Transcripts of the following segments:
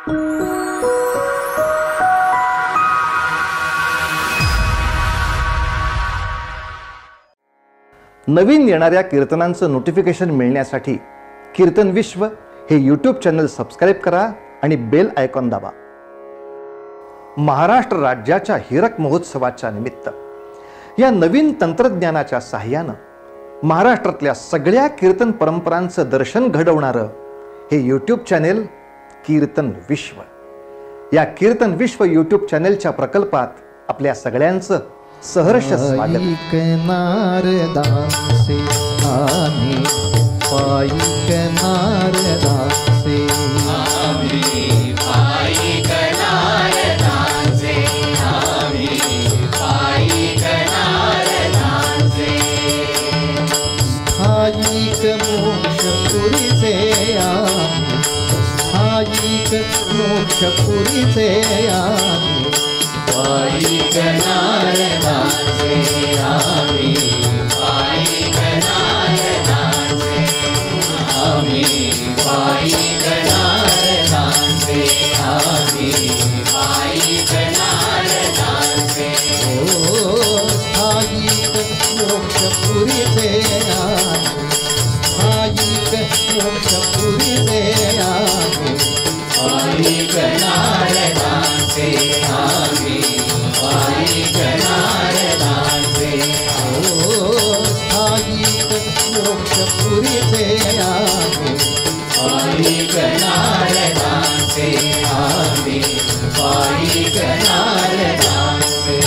नवीन येणाऱ्या कीर्तनांचं नोटिफिकेशन मिळण्यासाठी कीर्तन विश्व हे यूट्यूब चॅनल सबस्क्राईब करा आणि बेल आयकॉन दाबा. महाराष्ट्र राज्याच्या हीरक महोत्सवाच्या निमित्त या नवीन तंत्रज्ञानाच्या सहाय्यानं महाराष्ट्रातल्या सगळ्या कीर्तन परंपरांचं दर्शन घडवणारं हे यूट्यूब चॅनेल कीर्तन विश्व. या कीर्तन विश्व यूट्यूब चॅनेलच्या प्रकल्पात आपल्या सगळ्यांचं सहर्ष स्वागत. नारदासे आम्ही पायिक नारदासे आम्ही पायिक नारदासे आम्ही पायिक नारदासे स्थायिक मोक्षपुरीचे आम्ही स्थायिक मोक्षपुरीचे आम्ही पायिक नारदासे आम्ही पायिक नारदासे आम्ही पायिक नारदासे आम्ही पायिक नारदासे ओ स्थायिक मोक्षपुरीचे आम्ही स्थायिक मोक्षपुरीचे आम्ही पायिक नारदासे आम्ही पायिक नारदासे ओ स्थायिक मोक्षपुरीचे आम्ही पायिक नारदासे आम्ही पायिक नारदासे.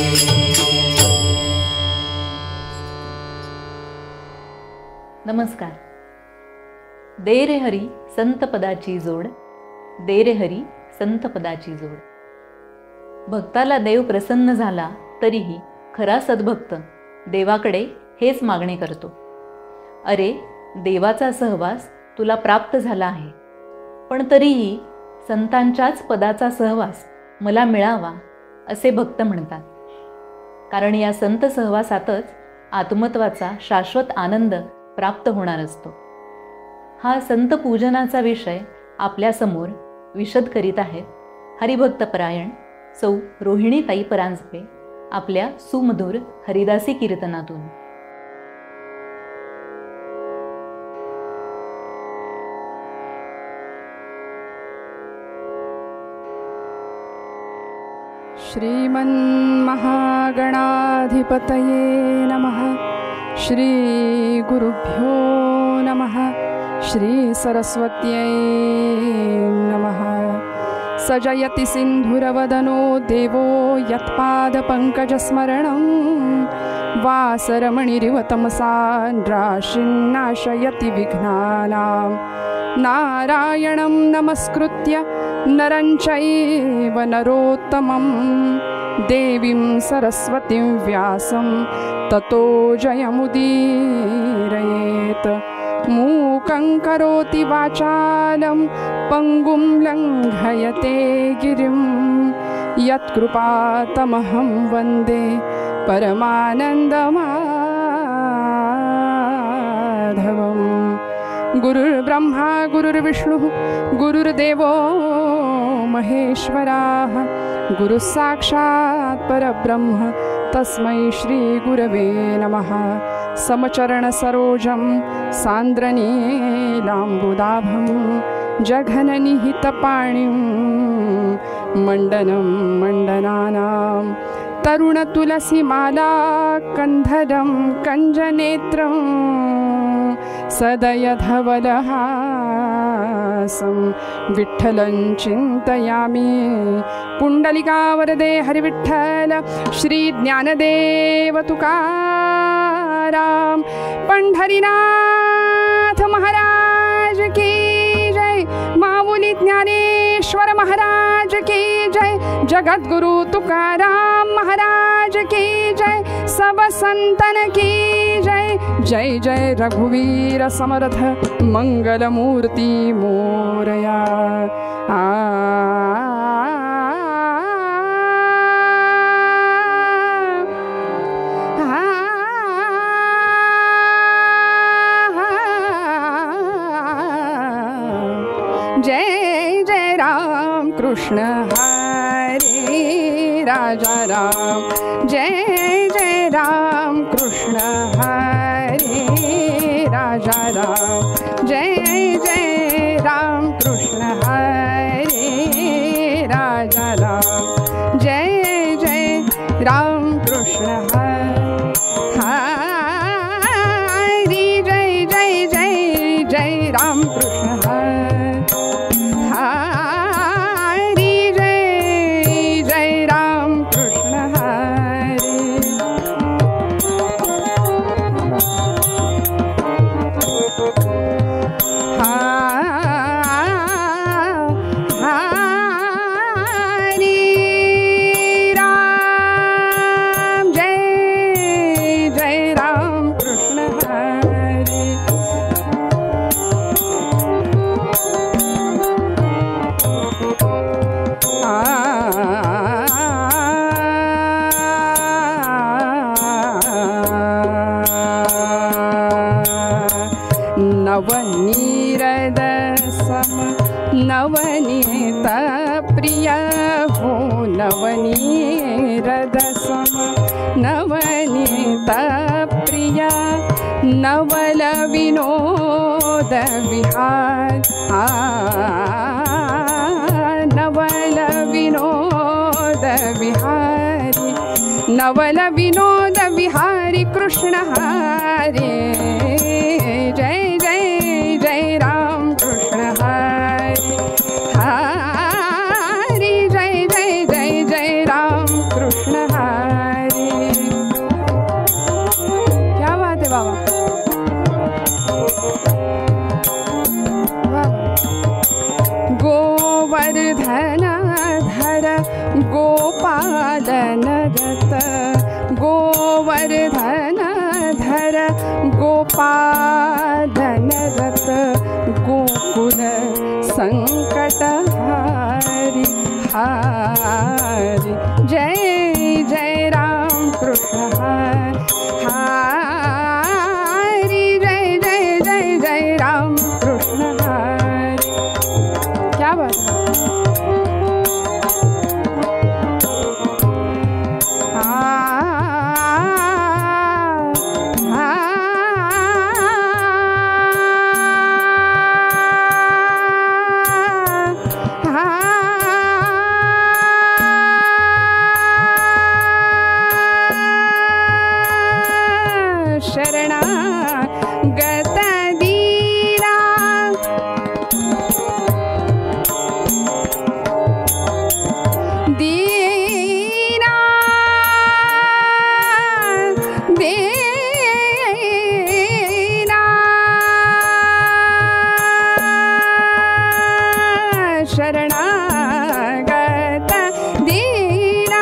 नमस्कार. दे रे हरी संत पदाची जोड, दे रे हरी संत पदाची जोड. भक्ताला देव प्रसन्न झाला तरीही खरा सद्भक्त देवाकडे हेच मागणे करतो. अरे, देवाचा सहवास तुला प्राप्त झाला आहे, पण तरीही संतांच्याच पदाचा सहवास मला मिळावा असे भक्त म्हणतात. कारण या संत सहवासातच आत्मत्वाचा शाश्वत आनंद प्राप्त होणार असतो. हा संत पूजनाचा विषय आपल्यासमोर विशद करीत आहेत हरिभक्तपरायण सौ रोहिणीताई परांजपे आपल्या सुमधुर हरिदासी कीर्तनातून. श्रीमन्महागणाधिपतये नमः. श्री गुरुभ्यो नमः. श्री सरस्वत्यै नमः. सजयति सिन्धुरवदनो देवो यत्पादपङ्कजस्मरणं वासरमणिरिव तमसा राशिन्नाशयति विघ्नानां. नारायणं नमस्कृत्य नरं चैव नरोत्तमं देवीं सरस्वतीं व्यासं ततो जयमुदीरयेत्. मूकं करोति वाचालं पङ्गुं लङ्घयते गिरिं यत्कृपातमहं वन्दे परमानन्दमाधवम्. गुरुर्ब्रह्मा गुरुर्विष्णुः गुरुर्देवो महेश्वराः. गुरुः साक्षात् परब्रह्म तस्मै श्रीगुरवे नमः. समचरणसरोजं सान्द्रनीलाम्बुदाभं जघननिहितपाणिं मण्डनं मण्डनानां. तरुणतुलसीमाला कन्धरं कञ्जनेत्रं सदयधवलहासं विठ्ठलं चिन्तयामि. पुण्डलिकावरदे हरिविठ्ठल श्री ज्ञानदेव तुकाराम पंढरीनाथ महाराज की जय. माऊली ज्ञानेश्वर महाराज की जय. जगद्गुरु तुकाराम महाराज की जय. सब संतन की जय. जय जय रघुवीर समर्थ मंगलमूर्ति मोरया. जय जय राम कृष्ण हरे राजा राम जय जय राम कृष्ण हरे राजा राम जय जय राम कृष्ण हरे राजा राम जय जय राम कृष्ण हरि जय जय जय जय राम कृष्ण हरि जय जय राम कृष्ण हरि नवनीरद सम नवनीत प्रिय हो नवनीरद सम नवनीत प्रिय नवल विनोद विहार नवल विनोद विहारी नवल विनोद विहारी कृष्ण हरे जय जय जय राम कृष्ण हरे हरि जय जय जय जय राम कृष्ण हरे क्या बात है बाबा गोवर्धन धर गोपालन रत गोवर्धन धर गोपालन रत गोकुल संकट हरि हरि जय जय राम कृष्ण हरि जय जय जय जय राम कृष्ण हरि क्या बात है शरणागत दीना दीना दीना शरणागत दीना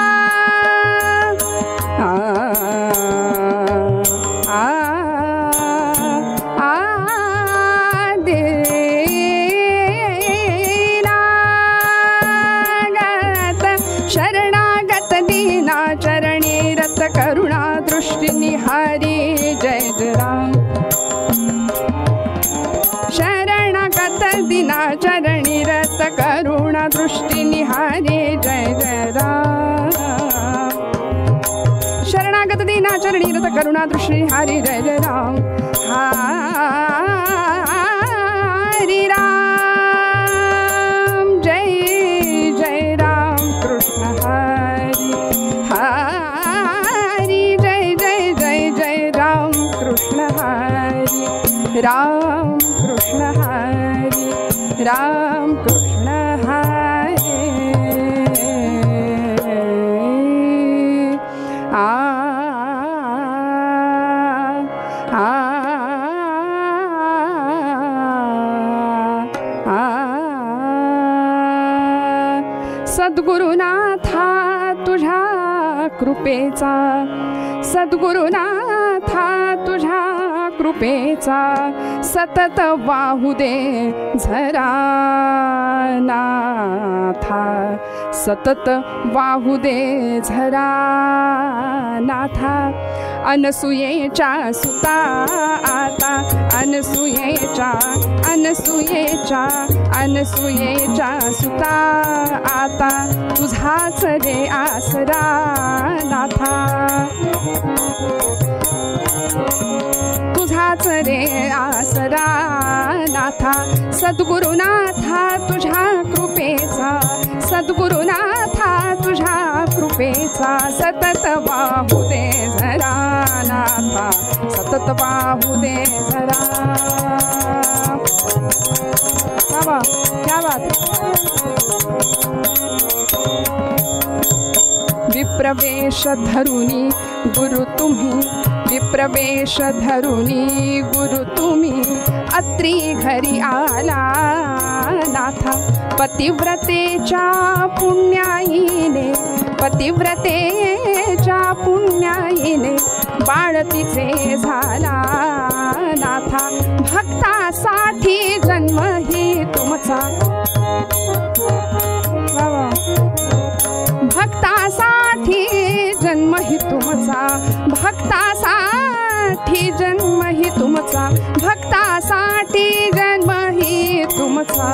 शरणागत दीना चरणी रत करुणा दृष्टि निहारी जय जय राम शरणागत दीना चरणी रत करुणा दृष्टि निहारी जय जय राम शरणागत दीना चरणी रत करुणा दृष्टि निहारी जय जय राम हरि राम जय जय राम कृष्ण हरि हरि जय जय जय जय राम कृष्ण हरि राम कृष्ण हरि राम कृष्ण हरि सद्गुरुनाथा तुझ्या कृपेचा सद्गुरुनाथा तुझ्या कृपेचा सतत वाहू दे झरा ना नाथा सतत वाहू दे झरा नाथा अनसुयेच्या सुता आता अनसुयेच्या सुता आता तुझाच रे आसरा नाथा तुझाच रे आसरा नाथा सद्गुरुनाथा तुझ्या कृपेचा सद्गुरुनाथा तुझ्या कृपेचा सतत वाहू दे झरा नाथा सतत वाहू दे झरा बाबा क्या बात विप्रवेश धरुनी गुरु तुम्ही विप्रवेश धरुनी गुरु तुम्ही अत्री घरी आला नाथा पतिव्रतेच्या पुण्याईने बाळतीचे झाला नाथा भक्तासाठी जन्म ही तुमचा भक्तासाठी जन्म ही तुमचा भक्तासाठी जन्म ही तुमचा भक्तासाठी जन्म ही तुमचा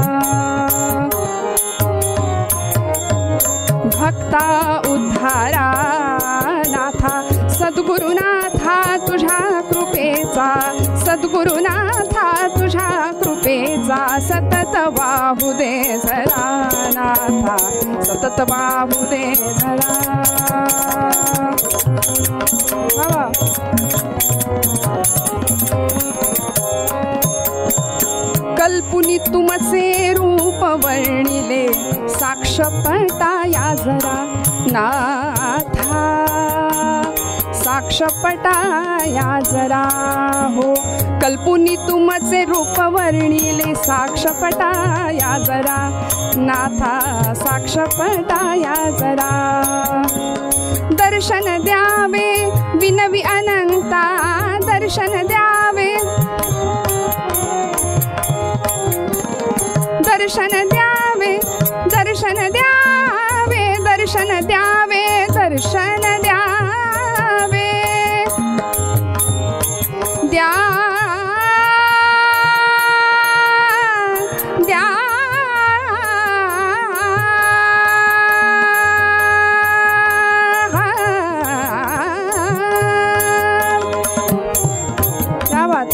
भक्ता उद्धारा नाथा सद्गुरुनाथा तुझ्या कृपेचा सद्गुरुनाथा तुझ्या कृपेचा सतत वाहू दे झरा नाथा सतत वाहू दे झरा कल्पुनी तुमचे रूप वर्णिले साक्ष पटाया जरा नाथा साक्ष पटाया जरा हो कल्पुनी तुमचे रूप वर्णिले साक्ष पटाया जरा नाथा साक्ष पटाया जरा दर्शन द्यावे विनवी अनंता दर्शन द्यावे दर्शन द्यावे दर्शन द्यावे दर्शन द्यावे दर्शन द्यावे द्या द्या क्या बात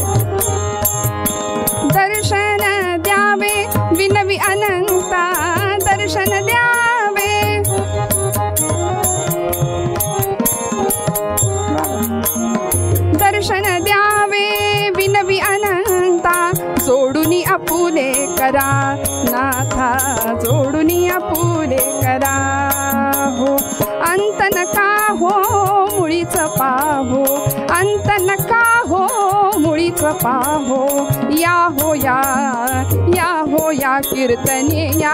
दर्शन द्यावे विनवी अनंता दर्शन द्यावे दर्शन द्यावे विनवी अनंता जोडुनी आपुले करा नाथा जोडुनी आपुले करा हो अंत नका हो मुळीच पाहो अंत नका हो मुळीच पाहो या हो या कीर्तने या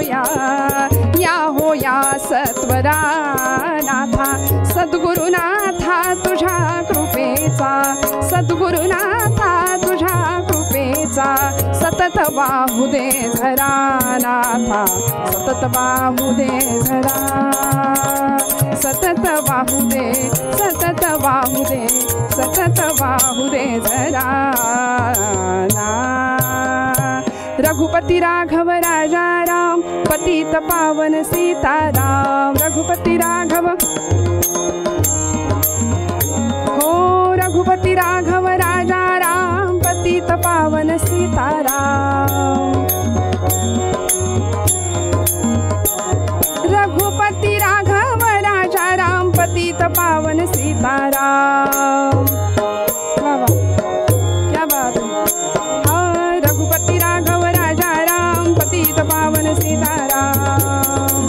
हो या सत्वरा नाथा सद्गुरुनाथा तुझ्या कृपेचा सद्गुरुनाथा तुझ्या कृपेचा सतत वाहू दे झरा नाथा सतत वाहू दे झरा सतत वाहू दे सतत वाहू दे सतत वाहू दे झरा ना रघुपति राघव राजा राम पतित पावन सीताराम रघुपति राघव हो रघुपति राघव राजा राम पतित पावन सीताराम रघुपति राघव राजा राम पतित पावन सीताराम क्या बात है रघुपति राघव राजा राम पतित पावन सीताराम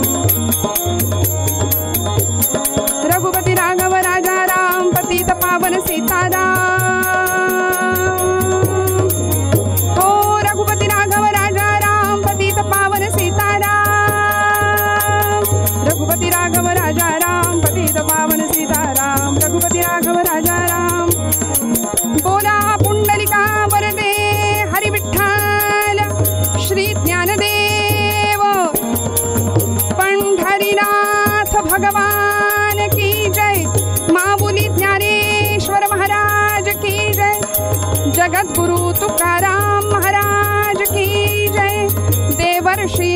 रघुपति राघव राजा राम पतित पावन सीताराम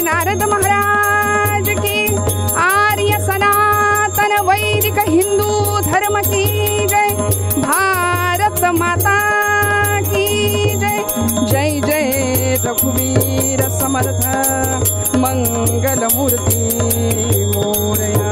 नारद महाराज की, आर्य सनातन वैदिक हिंदू धर्म की जय, भारत माता की जय। जय जय रघुवीर समर्थ मंगल मूर्ती मोरया।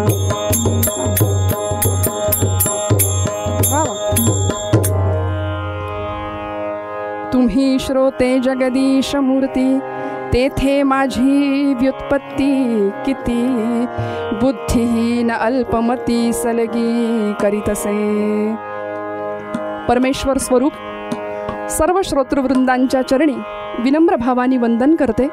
तुम्ही श्रोते जगदीश मूर्ती, तेथे माझी व्युत्पत्ती किती, बुद्धिहीन अल्पमती सलगी करीतसे। परमेश्वर स्वरूप सर्व श्रोतृवृंदांच्या चरणी विनम्र भावानी वंदन करते।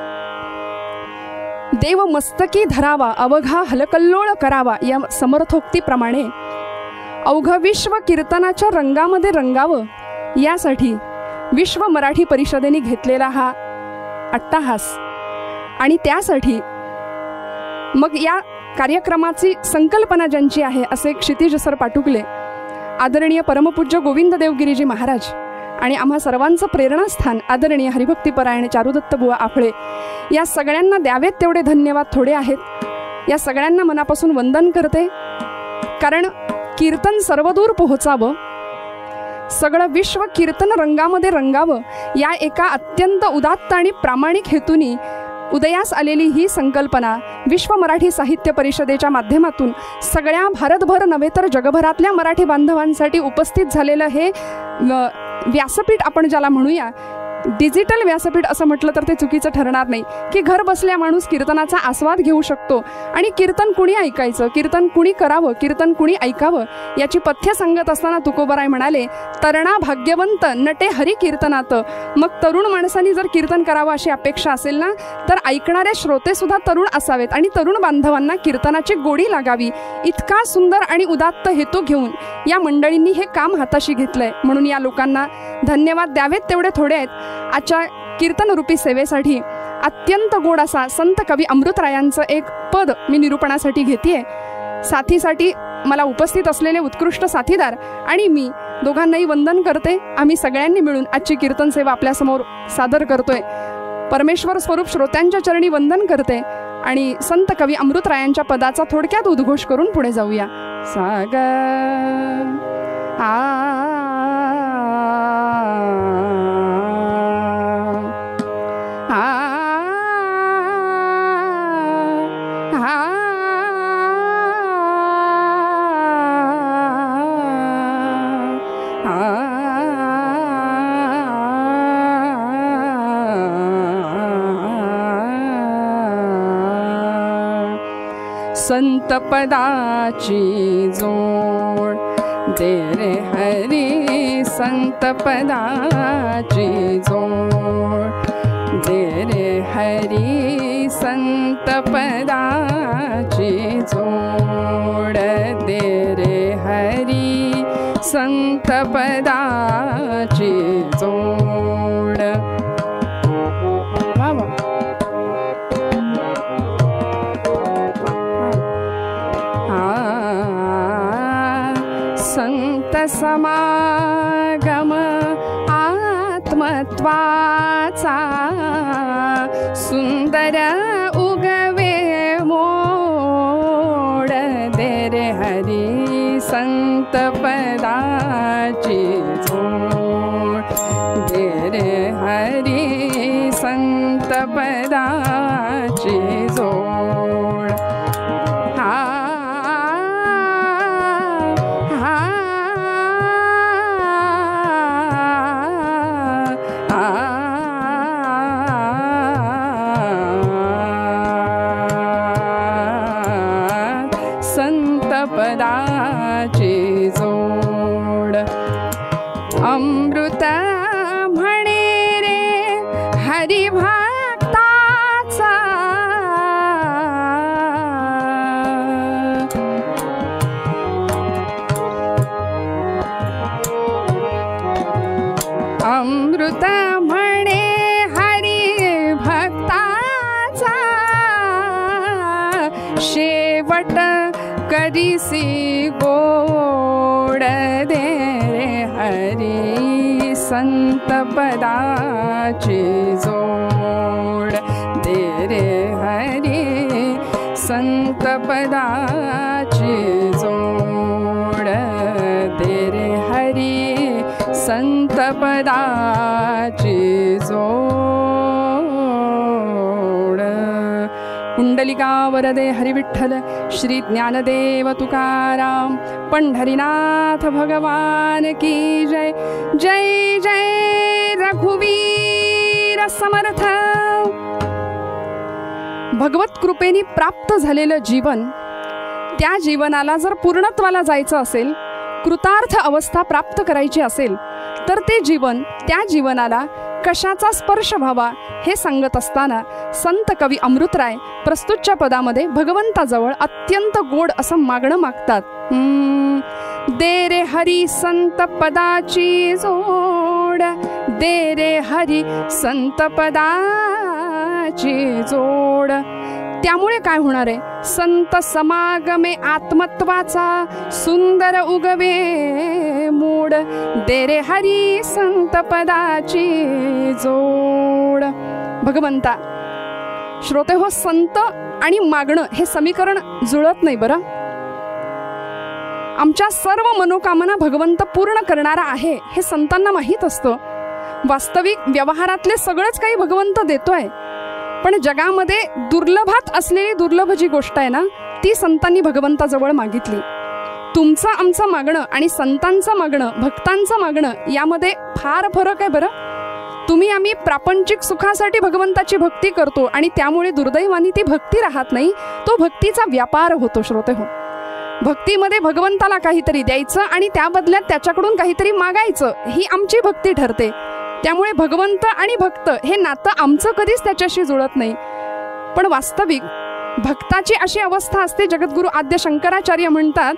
देव मस्तकी धरावा, अवघा हलकल्लोळ करावा, या समर्थोक्तीप्रमाणे अवघं विश्व कीर्तनाच्या रंगामध्ये रंगावं, यासाठी विश्व मराठी परिषदेने घेतलेला हा अट्टाहास, आणि त्यासाठी मग या कार्यक्रमाची संकल्पना ज्यांची आहे असे क्षितिज सर पाटुकले, आदरणीय परमपूज्य गोविंद देवगिरीजी महाराज, आणि आम्हा सर्वांचं प्रेरणास्थान आदरणीय हरिभक्तीपरायण चारुदत्त बुवा आपळे, या सगळ्यांना द्यावेत तेवढे धन्यवाद थोडे आहेत। या सगळ्यांना मनापासून वंदन करते, कारण कीर्तन सर्वदूर पोहोचावं, सगळं विश्व कीर्तन रंगामध्ये रंगावं, या एका अत्यंत उदात्त आणि प्रामाणिक हेतूनी उदयास आलेली ही संकल्पना विश्व मराठी साहित्य परिषदेच्या माध्यमातून सगळ्या भारतभर नव्हे तर जगभरातल्या मराठी बांधवांसाठी उपस्थित झालेलं हे व्यासपीठ, आपण ज्याला म्हणूया डिजिटल व्यासपीठ असं म्हटलं तर ते चुकीचं ठरणार नाही, की घर बसल्या माणूस कीर्तनाचा आस्वाद घेऊ शकतो। आणि कीर्तन कुणी ऐकायचं, कीर्तन कुणी करावं, कीर्तन कुणी ऐकावं, याची पथ्य सांगत असताना तुकोबराय म्हणाले, तरणा भाग्यवंत नटे हरी कीर्तनात। मग तरुण माणसांनी जर कीर्तन करावं अशी अपेक्षा असेल ना, तर ऐकणारे श्रोते सुद्धा तरुण असावेत आणि तरुण बांधवांना कीर्तनाची गोडी लागावी, इतका सुंदर आणि उदात्त हेतू घेऊन या मंडळींनी हे काम हाताशी घेतलंय। म्हणून या लोकांना धन्यवाद द्यावेत तेवढे थोडे आहेत। आजच्या कीर्तनरूपी सेवेसाठी अत्यंत गोड असा संत कवी अमृतरायांचं एक पद मी निरूपणासाठी घेतेय। साथीसाठी मला उपस्थित असलेले उत्कृष्ट साथीदार आणि मी दोघांनाही वंदन करते। आम्ही सगळ्यांनी मिळून आजची कीर्तन सेवा आपल्यासमोर सादर करतोय। परमेश्वर स्वरूप श्रोत्यांच्या चरणी वंदन करते आणि संत कवी अमृतरायांच्या पदाचा थोडक्यात उद्घोष करून पुढे जाऊया। साग संत पदाची जोड दे रे हरी, संत पदाची जोड दे रे हरी, संत पदाची जोड दे रे हरी, संत पदाची जोड। वा वा। संत समागम आत्मत्वाचा सुंदर उगवे मोड दे रे हरी, संत पदाची जोड दे रे हरी, संत पदाची जोड। संत पदाची जोड अमृत म्हणे रे हरिभक्ताचा, अमृत म्हणे हरिभक्ताचा, शेवट करीसी गोड दे रे हरी, संत पदाची जोड दे रे संत पदाची जोड दे रे हरी संत पदाची जोड. कुंडलिका वरदे हरिविठ्ठल श्री ज्ञानदेव तुकाराम पंढरीनाथ भगवान की जय. जय जय रघुवीर समर्थ. भगवत कृपेने प्राप्त झालेलं जीवन, त्या जीवनाला जर पूर्णत्वाला जायचं असेल, कृतार्थ अवस्था प्राप्त करायची असेल, तर ते जीवन, त्या जीवनाला कशाचा स्पर्श व्हावा हे सांगत असताना संत कवी अमृतराय प्रस्तुतच्या पदामध्ये भगवंताजवळ अत्यंत गोड असं मागणं मागतात. दे रे हरी संत पदाची जोड दे रे हरी संत पदाची जोड. त्यामुळे काय होणार आहे? संत समागमे आत्मत्वाचा सुंदर उगवे मूड दे रे हरी संत पदाची जोड. भगवंता, श्रोते हो, संत आणि मागणं हे समीकरण जुळत नाही बरं. आमच्या सर्व मनोकामना भगवंत पूर्ण करणारा आहे हे संतांना माहीत असतं. वास्तविक व्यवहारातले सगळंच काही भगवंत देतोय, पण जगामध्ये दुर्लभात असलेली दुर्लभ जी गोष्ट आहे ना, ती संतांनी भगवंताजवळ मागितली. तुमचं आमचं मागणं आणि संतांचं मागणं, भक्तांचं मागणं यामध्ये फार फरक आहे बरं. तुम्ही आम्ही प्रापंचिक सुखासाठी भगवंताची भक्ती करतो आणि त्यामुळे दुर्दैवाने ती भक्ती राहत नाही, तो भक्तीचा व्यापार होतो. श्रोते हो, भक्तीमध्ये भगवंताला काहीतरी द्यायचं आणि त्या बदल्यात त्याच्याकडून काहीतरी मागायचं, ही आमची भक्ती ठरते. त्यामुळे भगवंत आणि भक्त हे नातं आमचं कधीच त्याच्याशी जुळत नाही. पण वास्तविक भक्ताची अशी अवस्था असते, जगद्गुरु आद्य शंकराचार्य म्हणतात,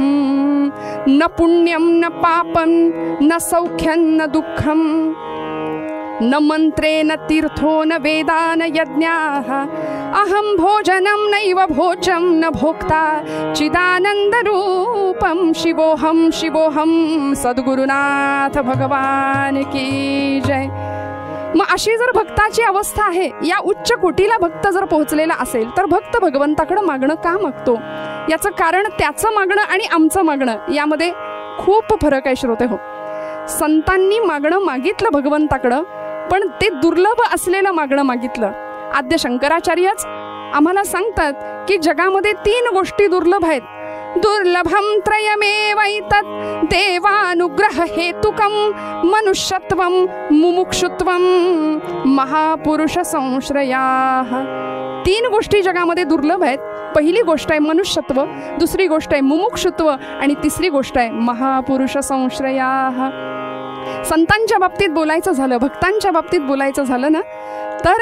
न पुण्यम न पापम न सौख्यं न दुःखम न मंत्रे न तीर्थो न वेदा न यज्ञाः अहम भोजनम नैव भोजम न भोक्ता चिदानंद रूपम शिवोहम शिवोहम. सद्गुरुनाथ भगवान की जय. मग अशी जर भक्ताची अवस्था आहे, या उच्च कोटीला भक्त जर पोहोचलेला असेल, तर भक्त भगवंताकडे मागणं का मागतो? याचं कारण त्याचं मागणं आणि आमचं मागणं यामध्ये खूप फरक आहे. श्रोते हो, संतांनी मागणं मागितलं भगवंताकडं, पण ते दुर्लभ असलेलं मागणं मागितलं. आद्य शंकराचार्यच आम्हाला सांगतात की जगामध्ये 3 गोष्टी दुर्लभ आहेत. दुर्लभम त्रयमेवैतत् देवानुग्रह हेतुकम मनुष्यत्वम मुमुक्षुत्वम महापुरुष संश्रयाः. 3 गोष्टी जगामध्ये दुर्लभ आहेत. पहिली गोष्ट आहे मनुष्यत्व, दुसरी गोष्ट आहे मुमुक्षुत्व आणि तिसरी गोष्ट आहे महापुरुष संश्रयाः. संतांच्या बाबतीत बोलायचं झालं, भक्तांच्या बाबतीत बोलायचं झालं ना, तर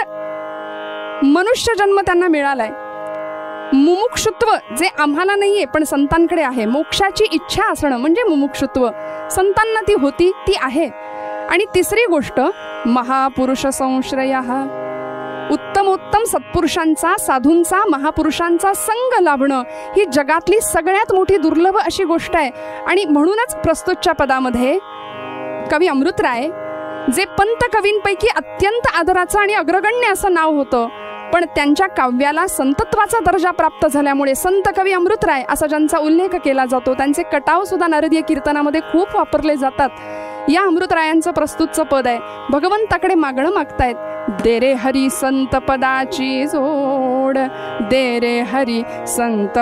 मनुष्य जन्म त्यांना मिळालाय. मुमुक्षुत्व जे आम्हाला नाहीये पण संतांकडे आहे, मोक्षाची इच्छा असणं म्हणजे मुमुक्षुत्व, संतांना ती होती, ती आहे. आणि तिसरी गोष्ट महापुरुष संश्रयाः, उत्तमोत्तम सत्पुरुषांचा, साधूंचा, महापुरुषांचा संग लाभणं ही जगातली सगळ्यात मोठी दुर्लभ अशी गोष्ट आहे. आणि म्हणूनच प्रस्तुतच्या पदामध्ये कवी अमृतराय, जे पंत कवींपैकी अत्यंत आदराचं आणि अग्रगण्य असं नाव होतं, पण त्यांच्या काव्याला संतत्वाचा दर्जा प्राप्त झाल्यामुळे संत कवी अमृतराय असा ज्यांचा उल्लेख केला जातो, त्यांचे कटाव सुद्धा नारदीय कीर्तनामध्ये खूप वापरले जातात. या अमृतरायांचं प्रस्तुतचं पद आहे, भगवंताकडे मागणं मागतायत, दे रे हरी संत पदाची जोड दे रे हरी संत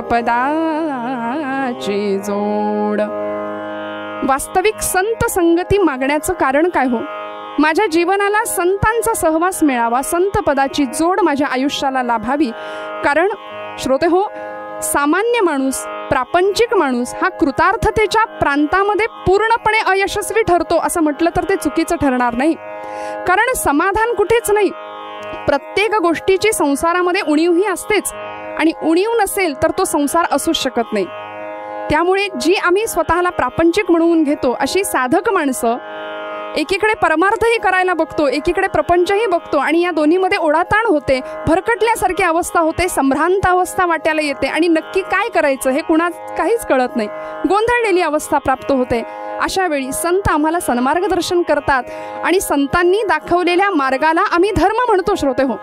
पदाची जोड. वास्तविक संत संगती मागण्याचं कारण काय हो? माझ्या जीवनाला संतांचा सहवास मिळावा, संत पदाची जोड माझ्या आयुष्याला लाभावी. कारण श्रोते हो, सामान्य माणूस, प्रापंचिक माणूस हा कृतार्थतेच्या प्रांतामध्ये पूर्णपणे अयशस्वी ठरतो असं म्हटलं तर ते चुकीचं ठरणार नाही. कारण समाधान कुठेच नाही. प्रत्येक गोष्टीची संसारामध्ये उणीवही असतेच, आणि उणीव नसेल तर तो संसार असूच शकत नाही. त्यामुळे जी आम्ही स्वतःला प्रापंचिक म्हणून घेतो अशी साधक माणसं एकीकडे परमार्थही करायला बघतो, एकीकडे प्रपंचही बघतो, आणि या दोन्हीमध्ये ओढाताण होते, भरकटल्यासारखी अवस्था होते, संभ्रांत अवस्था वाट्याला येते, आणि नक्की काय करायचं हे कुणा काहीच कळत नाही, गोंधळलेली अवस्था प्राप्त होते. अशा वेळी संत आम्हाला सन्मार्गदर्शन करतात, आणि संतांनी दाखवलेल्या मार्गाला आम्ही धर्म म्हणतो. श्रोते हो,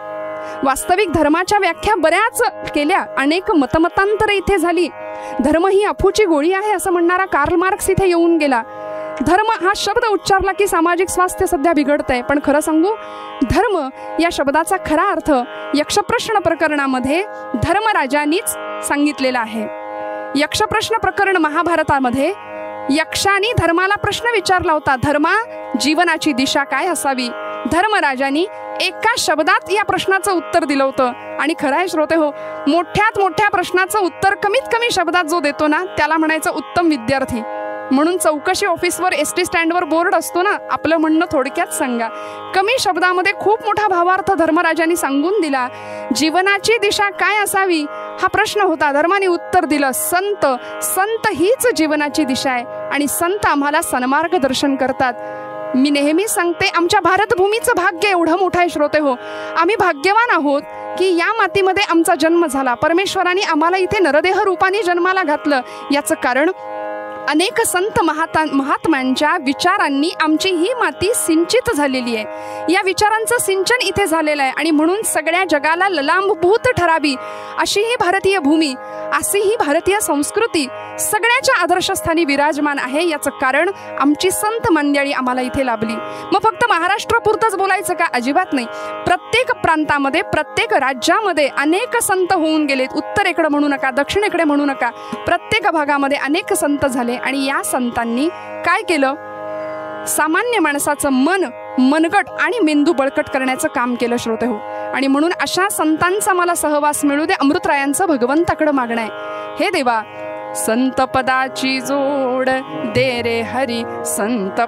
वास्तविक धर्माच्या व्याख्या बऱ्याच केल्या, अनेक मतमतांतर इथे झाली. धर्म ही अफूची गोळी आहे असं म्हणणारा कार्ल मार्क्स इथे येऊन गेला. धर्म हा शब्द उच्चारला की सामाजिक स्वास्थ्य सध्या बिघडतंय. पण खरं सांगू, धर्म या शब्दाचा खरा अर्थ यक्षप्रश्न प्रकरणामध्ये धर्मराजांनीच सांगितलेला आहे. यक्षप्रश्न प्रकरण महाभारतामध्ये यक्षांनी धर्माला प्रश्न विचारला होता, धर्मा जीवनाची दिशा काय असावी. धर्मराजांनी एका शब्दात या प्रश्नाचं उत्तर दिलं होतं. आणि खरं आहे श्रोते हो, मोठ्यात मोठ्या प्रश्नाचं उत्तर कमीत कमी शब्दात जो देतो ना त्याला म्हणायचं उत्तम विद्यार्थी. म्हणून चौकशी ऑफिसवर एसटी स्टँडवर बोर्ड असतो ना, आपलं म्हणणं थोडक्यात सांगा. कमी शब्दामध्ये खूप मोठा भावार्थ धर्मराजांनी सांगून दिला. जीवनाची दिशा काय असावी हा प्रश्न होता. धर्माने उत्तर दिलं, संत. संत हीच जीवनाची दिशा आहे आणि संत आम्हाला सन्मार्ग दर्शन करतात. मी नेहमी सांगते, आमच्या भारतभूमीचं भाग्य एवढं मोठं आहे श्रोते हो. आम्ही भाग्यवान आहोत की या मातीमध्ये आमचा जन्म झाला. परमेश्वराने आम्हाला इथे नरदेह रूपाने जन्माला घातलं. याचं कारण अनेक संत महात्म्यांच्या विचारांनी आमची ही माती सिंचित झालेली आहे. या विचारांचं सिंचन इथे झालेलं आहे आणि म्हणून सगळ्या जगाला ललांबभूत ठरावी अशी ही भारतीय भूमी, अशी ही भारतीय संस्कृती सगळ्याच्या आदर्शस्थानी विराजमान आहे. याचं कारण आमची संत मंडळी आम्हाला इथे लाभली. मग फक्त महाराष्ट्रापुरतंच बोलायचं का? अजिबात नाही. प्रत्येक प्रांतामध्ये, प्रत्येक राज्यामध्ये अनेक संत होऊन गेलेत. उत्तरेकडे म्हणू नका, दक्षिणेकडे म्हणू नका, प्रत्येक भागामध्ये अनेक संत झाले. आणि या संतांनी काय केलं? सामान्य माणसाचं मन मनगट आणि मेंदू बळकट करण्याचं काम केलं श्रोते हो. आणि म्हणून अशा संतांचा मला सहवास मिळू दे. अमृतरायांचं भगवंताकडे मागणं आहे, हे देवा संत पदाची जोड दे रे हरी, संत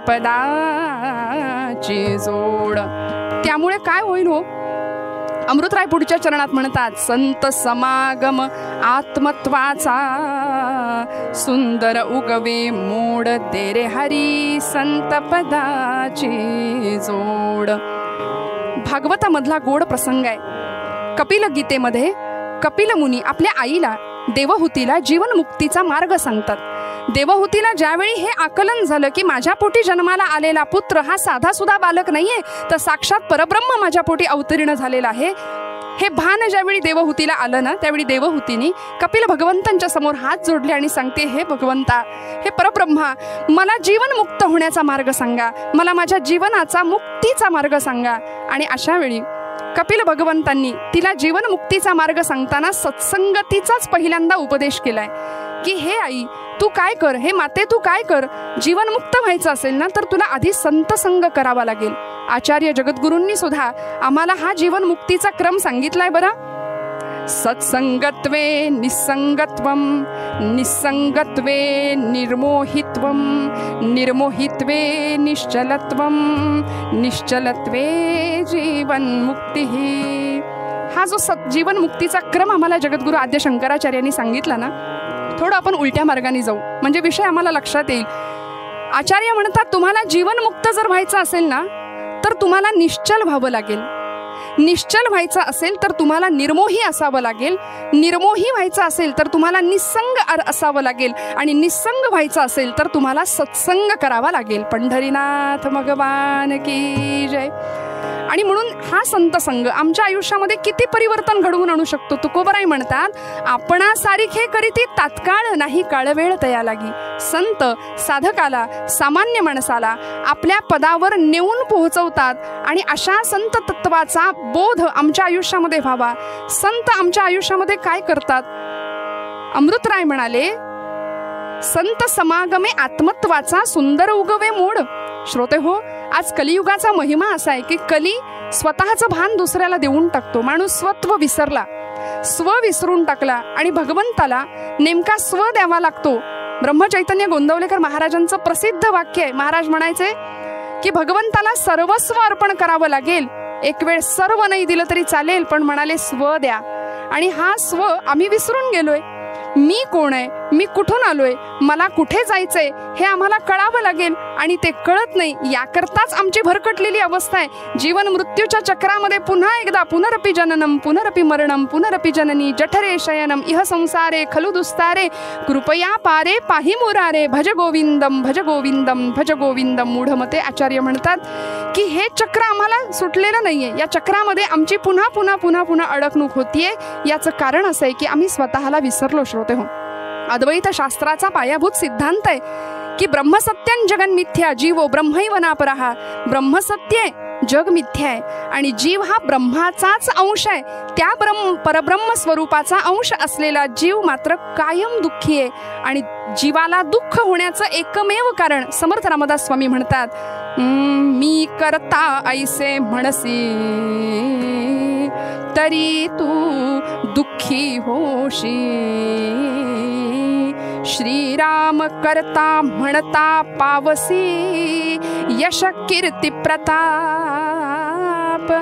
पदाची जोड. त्यामुळे काय होईल हो? अमृतराय पुढच्या चरणात म्हणतात, संत समागम आत्मत्वाचा सुंदर उगवे मोड दे रे हरी, संत पदाची जोड. भागवतामधला गोड प्रसंग आहे. कपिल गीतेमध्ये कपिल मुनी आपल्या आईला देवहूतीला जीवनमुक्तीचा मार्ग सांगतात. देवहूतीला ज्यावेळी हे आकलन झालं की माझ्या पोटी जन्माला आलेला पुत्र हा साधा सुद्धा बालक नाहीये, तर साक्षात परब्रह्म माझ्या पोटी अवतीर्ण झालेला आहे, हे भान ज्यावेळी देवहूतीला आलं ना, त्यावेळी देवहूतीने कपिल भगवंतांच्या समोर हात जोडले आणि सांगते, हे भगवंता, हे परब्रह्मा, मला जीवनमुक्त होण्याचा मार्ग सांगा, मला माझ्या जीवनाचा मुक्तीचा मार्ग सांगा. आणि अशा वेळी कपिल भगवंतांनी तिला जीवनमुक्तीचा मार्ग सांगताना सत्संगतीचाच पहिल्यांदा उपदेश केलाय की हे आई तू काय कर, हे माते तू काय कर, जीवनमुक्त व्हायचं असेल ना तर तुला आधी संत संग करावा लागेल. आचार्य जगद्गुरूंनी सुद्धा आम्हाला हा जीवनमुक्तीचा क्रम सांगितलाय बरं. सत्संगत्वे निसंगत्वम, निसंगत्वे निर्मोहित्वम, निर्मोहित्वे निश्चलत्वम, निश्चलत्वे जीवनमुक्तिः. हा जो जीवनमुक्तीचा क्रम आम्हाला जगद्गुरू आद्य शंकराचार्यांनी सांगितला ना, थोडं आपण उलट्या मार्गाने जाऊ म्हणजे विषय आम्हाला लक्षात येईल. आचार्य म्हणतात तुम्हाला जीवनमुक्त जर व्हायचं असेल ना तर तुम्हाला निश्चल व्हावं लागेल. निश्चल व्हायचं असेल तर तुम्हाला निर्मोही असावं लागेल. निर्मोही व्हायचं असेल तर तुम्हाला निसंग असावं लागेल. आणि निसंग व्हायचं असेल तर तुम्हाला सत्संग करावा लागेल. पंढरीनाथ भगवान की जय. आणि म्हणून हा संत संग आमच्या आयुष्यामध्ये किती परिवर्तन घडवून आणू शकतो. तुकोबराय म्हणतात, आपणासारिखे करीती तात्काळ नाही काळवेळ तया लागी. संत साधकाला, सामान्य माणसाला आपल्या पदावर नेऊन पोहोचवतात. आणि अशा संत तत्वाचा बोध आमच्या आयुष्यामध्ये व्हावा. संत आमच्या आयुष्यामध्ये काय करतात? अमृतराय म्हणाले, संत समागमे आत्मत्वाचा सुंदर उगवे मोड. श्रोते हो, आज कलियुगाचा महिमा असा आहे की कली स्वतःचं भान दुसऱ्याला देऊन टाकतो. माणूस स्वत्व विसरला, स्व विसरून टाकला आणि भगवंताला नेमका स्व द्यावा लागतो. ब्रह्मचैतन्य गोंदवलेकर महाराजांचं प्रसिद्ध वाक्य आहे. महाराज म्हणायचे की भगवंताला सर्वस्व अर्पण करावं लागेल. एक वेळ सर्व नाही दिलं तरी चालेल, पण म्हणाले स्व द्या. आणि हा स्व आम्ही विसरून गेलोय. मी कोण आहे, मी कुठून आलोय, मला कुठे जायचंय हे आम्हाला कळावं लागेल आणि ते कळत नाही. याकरताच आमची भरकटलेली अवस्था आहे. जीवन मृत्यूच्या चक्रामध्ये पुन्हा एकदा पुनरपि जननम पुनरपि मरणम पुनरपि जननी जठरे शयनम इह संसारे खलु दुस्तारे कृपया पारे पाही मुरारे भज गोविंदम भज गोविंदम भज गोविंदम. मूढमते आचार्य म्हणतात की हे चक्र आम्हाला सुटलेलं नाहीये. या चक्रामध्ये आमची पुन्हा पुन्हा पुन्हा पुन्हा अडकणूक होतीये. याचं कारण असं आहे की आम्ही स्वतःला विसरलो. श्रोते हो, अद्वैत शास्त्राचा पायाभूत सिद्धांत आहे की ब्रह्मसत्यं जगन मिथ्या जीवो ब्रह्मैव नापरः. ब्रह्मसत्य आहे, जग मिथ्या आहे आणि जीव हा ब्रह्माचाच अंश आहे. त्या परब्रह्म स्वरूपाचा अंश असलेला जीव मात्र कायम दुःखी आहे आणि जीवाला दुःख होण्याचं एकमेव कारण समर्थ रामदास स्वामी म्हणतात, मी करता ऐसे म्हणसी तरी तू दुःखी होशी. श्रीराम करता म्हणता पावसी यश कीर्ती प्रताप.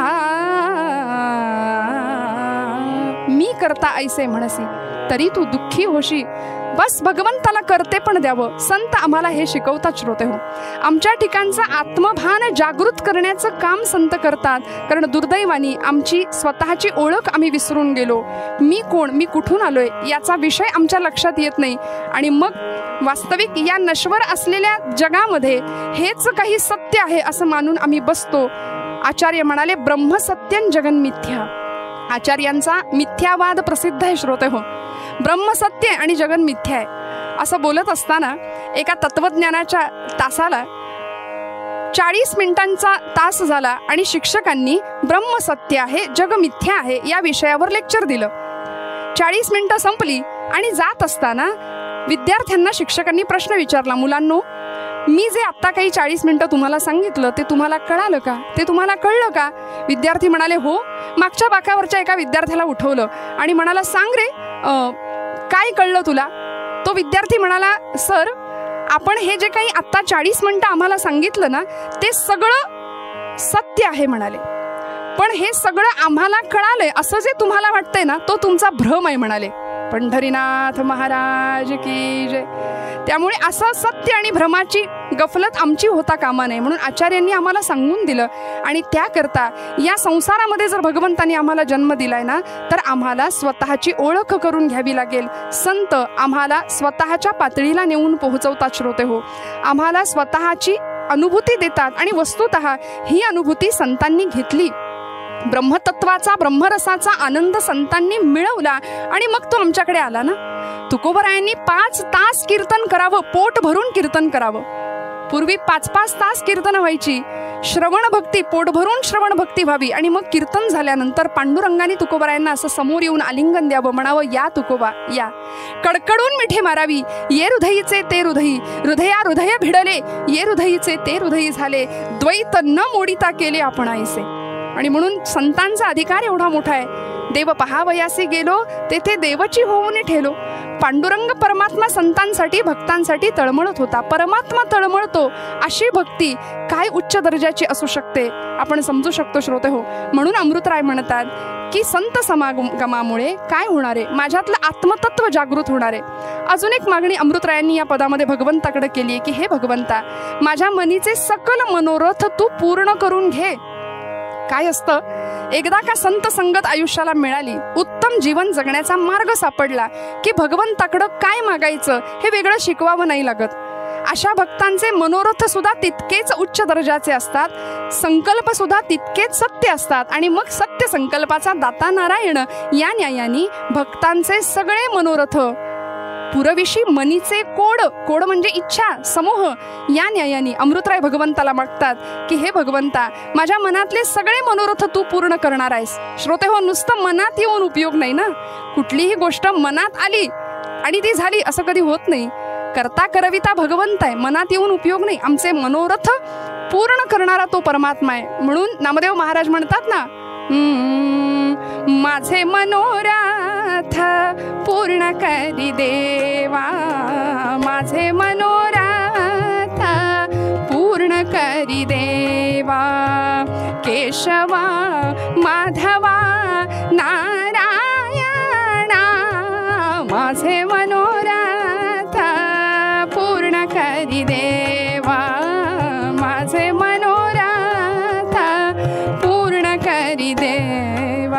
मी करता ऐसे म्हणसी तरी तू दुःखी होशी. बस भगवंताला करते पण द्यावं. संत आम्हाला हे शिकवतात. श्रोते हो, आमच्या ठिकाणचं आत्मभान जागृत करण्याचं काम संत करतात. कारण दुर्दैवानी आमची स्वतःची ओळख आम्ही विसरून गेलो. मी कोण, मी कुठून आलोय याचा विषय आमच्या लक्षात येत नाही आणि मग वास्तविक या नश्वर असलेल्या जगामध्ये हेच काही सत्य आहे असं मानून आम्ही बसतो. आचार्य म्हणाले ब्रह्मसत्यं जगन मिथ्या. आचार्यांचा मिथ्यावाद प्रसिद्ध आहे. श्रोते हो, ब्रह्मसत्य आणि जगन मिथ्या आहे असं बोलत असताना एका तत्वज्ञानाच्या तासाला 40 मिनिटांचा तास झाला आणि शिक्षकांनी ब्रह्मसत्य आहे जग मिथ्या आहे या विषयावर लेक्चर दिलं. 40 मिनिटं संपली आणि जात असताना विद्यार्थ्यांना शिक्षकांनी प्रश्न विचारला, मुलांनो, मी जे आत्ता काही 40 मिनिटं तुम्हाला सांगितलं ते तुम्हाला कळालं का, ते तुम्हाला कळलं का? विद्यार्थी म्हणाले हो. मागच्या बाकावरच्या एका विद्यार्थ्याला उठवलं आणि म्हणाला, सांग रे काय कळलं तुला? तो विद्यार्थी म्हणाला, सर आपण हे जे काही आत्ता 40 मिनिटं आम्हाला सांगितलं ना ते सगळं सत्य आहे म्हणाले, पण हे सगळं आम्हाला कळालंय असं जे तुम्हाला वाटतंय ना तो तुमचा भ्रम आहे म्हणाले. पंढरीनाथ महाराज की जय. त्यामुळे असं सत्य आणि भ्रमाची गफलत आमची होता कामा नये म्हणून आचार्यांनी आम्हाला सांगून दिलं. आणि त्याकरता या संसारामध्ये जर भगवंतांनी आम्हाला जन्म दिलाय ना तर आम्हाला स्वतःची ओळख करून घ्यावी लागेल. संत आम्हाला स्वतःच्या पातळीला नेऊन पोहोचवतात. श्रोते हो, आम्हाला स्वतःची अनुभूती देतात आणि वस्तुतः ही अनुभूती संतांनी घेतली. ब्रह्मतत्वाचा ब्रह्मरसाचा आनंद संतांनी मिळवला आणि मग तो आमच्याकडे आला ना. तुकोबरायांनी 5 तास कीर्तन करावं, पोट भरून कीर्तन करावं. पूर्वी 5-5 तास कीर्तन व्हायची. श्रवण भक्ती, पोट भरून श्रवण भक्ती व्हावी आणि मग कीर्तन झाल्यानंतर पांडुरंगाने तुकोबरायांना असं समोर येऊन आलिंगन द्यावं, म्हणावं, या तुकोबा या. कडकडून मिठी मारावी, ये हृदयीचे ते हृदयी, हृदया हृदय भिडले, ये हृदयीचे ते हृदयी झाले, द्वैत न मोडिता केले आपण ऐसे. आणि म्हणून संतांचा अधिकार एवढा मोठा आहे. देव पहावयासी गेलो तेथे देवची होऊन ठेलो. पांडुरंग परमात्मा संतांसाठी भक्तांसाठी तळमळत होता. परमात्मा तळमळतो अशी भक्ती काय उच्च दर्जाची असू शकते आपण समजू शकतो. श्रोते हो, म्हणून अमृतराय म्हणतात की संत समागमामुळे काय होणार आहे, माझ्यातलं आत्मतत्व जागृत होणार आहे. अजून एक मागणी अमृतरायांनी या पदामध्ये भगवंताकडे केली आहे की हे भगवंता, माझ्या मनीचे सकल मनोरथ तू पूर्ण करून घे. काय असतं, एकदा का संत संगत आयुष्याला मिळाली, उत्तम जीवन जगण्याचा मार्ग सापडला की भगवंताकडं काय मागायचं हे वेगळं शिकवावं नाही लागत. अशा भक्तांचे मनोरथ सुद्धा तितकेच उच्च दर्जाचे असतात, संकल्प सुद्धा तितकेच सत्य असतात. आणि मग सत्य संकल्पाचा दाता नारायण या न्यायाने भक्तांचे सगळे मनोरथ पुरविशी मनीचे कोड, कोड म्हणजे इच्छा समूह, या न्यायाने अमृतराय भगवंताला मागतात की हे भगवंता, माझ्या मनातले सगळे मनोरथ तू पूर्ण करणार आहेस. श्रोते हो, नुसतं मनात येऊन उपयोग नाही ना. कुठलीही गोष्ट मनात आली आणि ती झाली असं कधी होत नाही. करता करविता भगवंत आहे, मनात येऊन उपयोग नाही. आमचे मनोरथ पूर्ण करणारा तो परमात्मा आहे. म्हणून नामदेव महाराज म्हणतात ना, माझे मनोरथ पूर्ण करी देवा, माझे मनोरथ पूर्ण करी देवा, केशवा माधवा नारायणा माझे मनोरथ पूर्ण करी देवा, माझे मनोरथ पूर्ण करी देवा.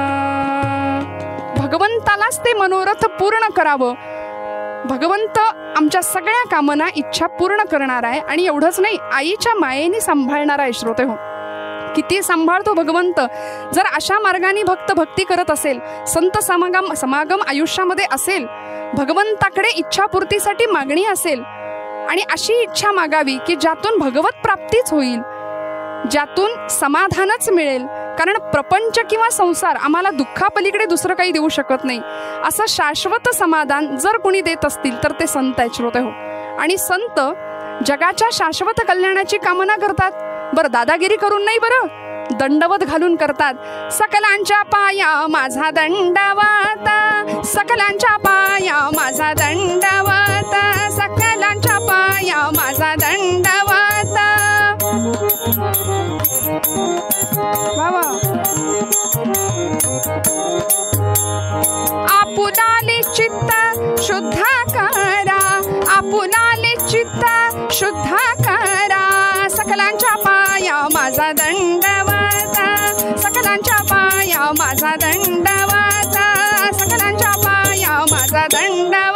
भगवंतालाच ते मनोरथ पूर्ण करावं. भगवंत आमच्या सगळ्या कामना इच्छा पूर्ण करणार आहे. आणि एवढंच नाही, आईच्या मायेने सांभाळणार आहे. श्रोते हो, किती सांभाळतो भगवंत. जर अशा मार्गाने भक्त भक्ती करत असेल, संत समागम आयुष्यामध्ये असेल, भगवंताकडे इच्छापूर्तीसाठी मागणी असेल, आणि अशी इच्छा मागावी की ज्यातून भगवत प्राप्तीच होईल, ज्यातून समाधानच मिळेल. कारण प्रपंच किंवा संसार आम्हाला दुःखापलीकडे दुसरं काही देऊ शकत नाही. असं शाश्वत समाधान जर कोणी देत असतील तर ते संत आहेत. श्रोते हो, आणि संत जगाच्या शाश्वत कल्याणाची कामना करतात. बरं, दादागिरी करून नाही, बरं दंडवत घालून करतात. सकलांच्या पाया माझा दंडवत, सकलांच्या पाया माझा दंडवत, सकलांच्या पाया माझा दंडवत. आपुलाले चित्त शुद्ध करा, आपुलाले चित्त शुद्ध करा, सकलांच्या पाया माझा दंडवत, सकलांच्या पाया माझा दंडवत, सकलांच्या पाया माझा दंडवत.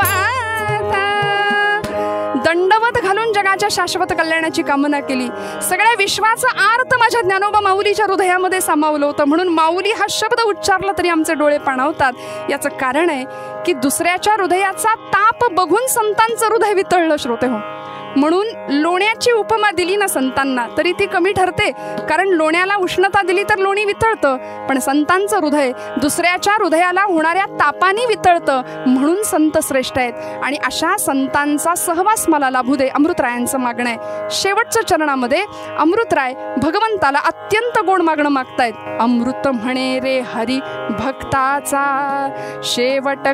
दंडवत घालून जगाच्या शाश्वत कल्याणाची कामना केली. सगळ्या विश्वाचं आर्त माझ्या ज्ञानोबा माऊलीच्या हृदयामध्ये सामावलं होतं. म्हणून माऊली हा शब्द उच्चारला तरी आमचे डोळे पाणावतात. याचं कारण आहे की दुसऱ्याच्या हृदयाचा ताप बघून संतांचं हृदय वितळलं. श्रोते हो, म्हणून लोण्याची उपमा दिली ना संतांना तरी ती कमी ठरते. कारण लोण्याला उष्णता दिली तर लोणी वितळतं, पण संतांचं हृदय दुसऱ्याच्या हृदयाला होणाऱ्या तापाने वितळतं. म्हणून संत श्रेष्ठ आहेत. आणि अशा संतांचा सहवास मला लाभू दे, अमृतरायांचं मागणं आहे. शेवटच्या चरणामध्ये अमृतराय भगवंताला अत्यंत गोड मागणं मागतायत. अमृत म्हणे रे हरी भक्ताचा, शेवट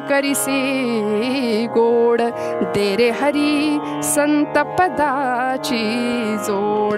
करीसी गोड, दे रे हरी संत पदाची जोड.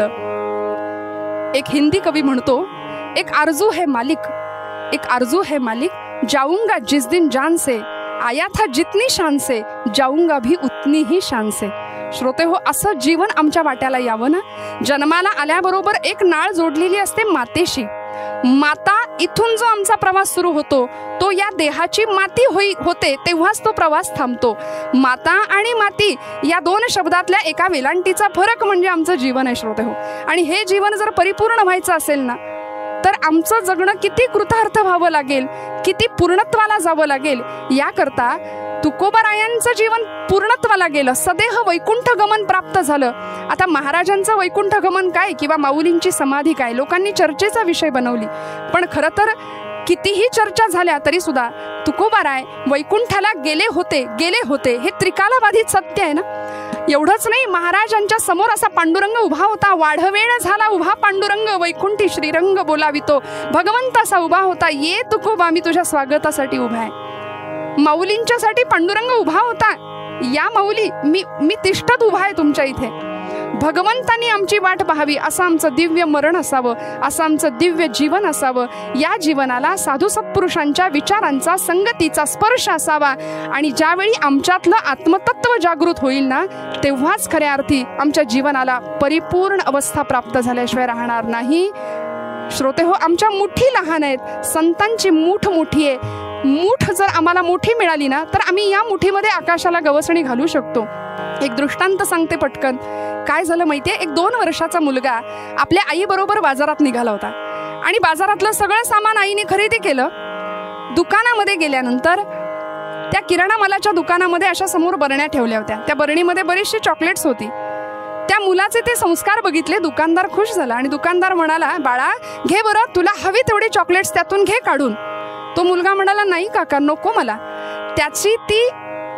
एक हिंदी कवी म्हणतो, एक आरजू है मालिक, एक आरजू है मालिक, जाऊंगा जिस दिन जान से, आया था जितनी शान से, जाऊंगा भी उतनी ही शान से. श्रोते हो, असं जीवन आमच्या वाट्याला यावं ना. जन्माला आल्याबरोबर एक नाळ जोडलेली असते मातेशी. माता इथून जो आमचा प्रवास सुरू होतो तो या देहाची माती होते तेव्हाच तो प्रवास थांबतो. माता आणि माती या दोन शब्दातल्या एका वेलांटीचा फरक म्हणजे आमचं जीवन आहे. श्रोते हो, आणि हे जीवन जर परिपूर्ण व्हायचं असेल ना तर आमचं जगणं किती कृतार्थ व्हावं लागेल, किती पूर्णत्वाला जावं लागेल. याकरता तुकोबारायांचं जीवन पूर्णत्वाला गेलं, सदेह वैकुंठ गमन प्राप्त झालं. आता महाराजांचं वैकुंठ गमन काय किंवा माऊलींची समाधी काय लोकांनी चर्चेचा विषय बनवली. पण खरं तर कितीही चर्चा झाल्या तरी सुद्धा तुकोबाराय वैकुंठाला गेले होते हे त्रिकालबाधित सत्य आहे ना. एवढंच नाही, महाराजांच्या समोर असा पांडुरंग उभा होता. वाढवेळ झाला उभा पांडुरंग, वैकुंठी श्रीरंग बोलावितो. भगवंत असा उभा होता, ये तुकोबा मी तुझ्या स्वागतासाठी उभा आहे. माऊलींच्यासाठी पांडुरंग उभा होता, या माऊली मी तिष्ठत उभा आहे तुमच्या इथे. भगवंतांनी आमची वाट पाहावी असं आमचं दिव्य मरण असावं, असं आमचं दिव्य जीवन असावं. या जीवनाला साधू सत्पुरुषांच्या विचारांचा संगतीचा स्पर्श असावा. आणि ज्यावेळी आमच्यातलं आत्मतत्व जागृत होईल ना तेव्हाच खऱ्या अर्थी आमच्या जीवनाला परिपूर्ण अवस्था प्राप्त झाल्याशिवाय राहणार नाही. श्रोते हो, आमच्या मुठी लहान आहेत, संतांची मूठ मोठी आहे. मूठ जर आम्हाला मोठी मिळाली ना तर आम्ही या मुठीमध्ये आकाशाला गवसणी घालू शकतो. एक दृष्टांत सांगते पटकन. काय झालं माहितीये, एक 2 वर्षाचा मुलगा आपल्या आईबरोबर बाजारात निघाला होता आणि बाजारातलं सगळं सामान आईने खरेदी केलं. दुकानामध्ये गेल्यानंतर त्या किराणा मालाच्या दुकानामध्ये अशा समोर बरण्या ठेवल्या होत्या. त्या बरणीमध्ये बरीचशी चॉकलेट्स होती. त्या मुलाचे ते संस्कार बघितले, दुकानदार खुश झाला आणि दुकानदार म्हणाला, बाळा घे बरं, तुला हवी तेवढी चॉकलेट्स त्यातून घे काढून. तो मुलगा म्हणाला, नाही काका नको मला. त्याची ती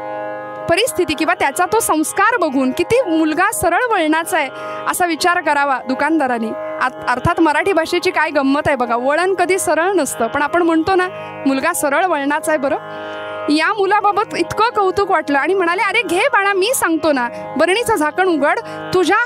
परिस्थिती किंवा त्याचा तो संस्कार बघून किती मुलगा सरळ वळणाचा आहे असा विचार करावा दुकानदारांनी. अर्थात मराठी भाषेची काय गंमत आहे बघा, वळण कधी सरळ नसतं पण आपण म्हणतो ना मुलगा सरळ वळणाचा आहे. बरं, या मुलाबाबत इतकं कौतुक वाटलं आणि म्हणाले, अरे घे बाळा, मी सांगतो ना, बरणीचं झाकण उघड, तुझ्या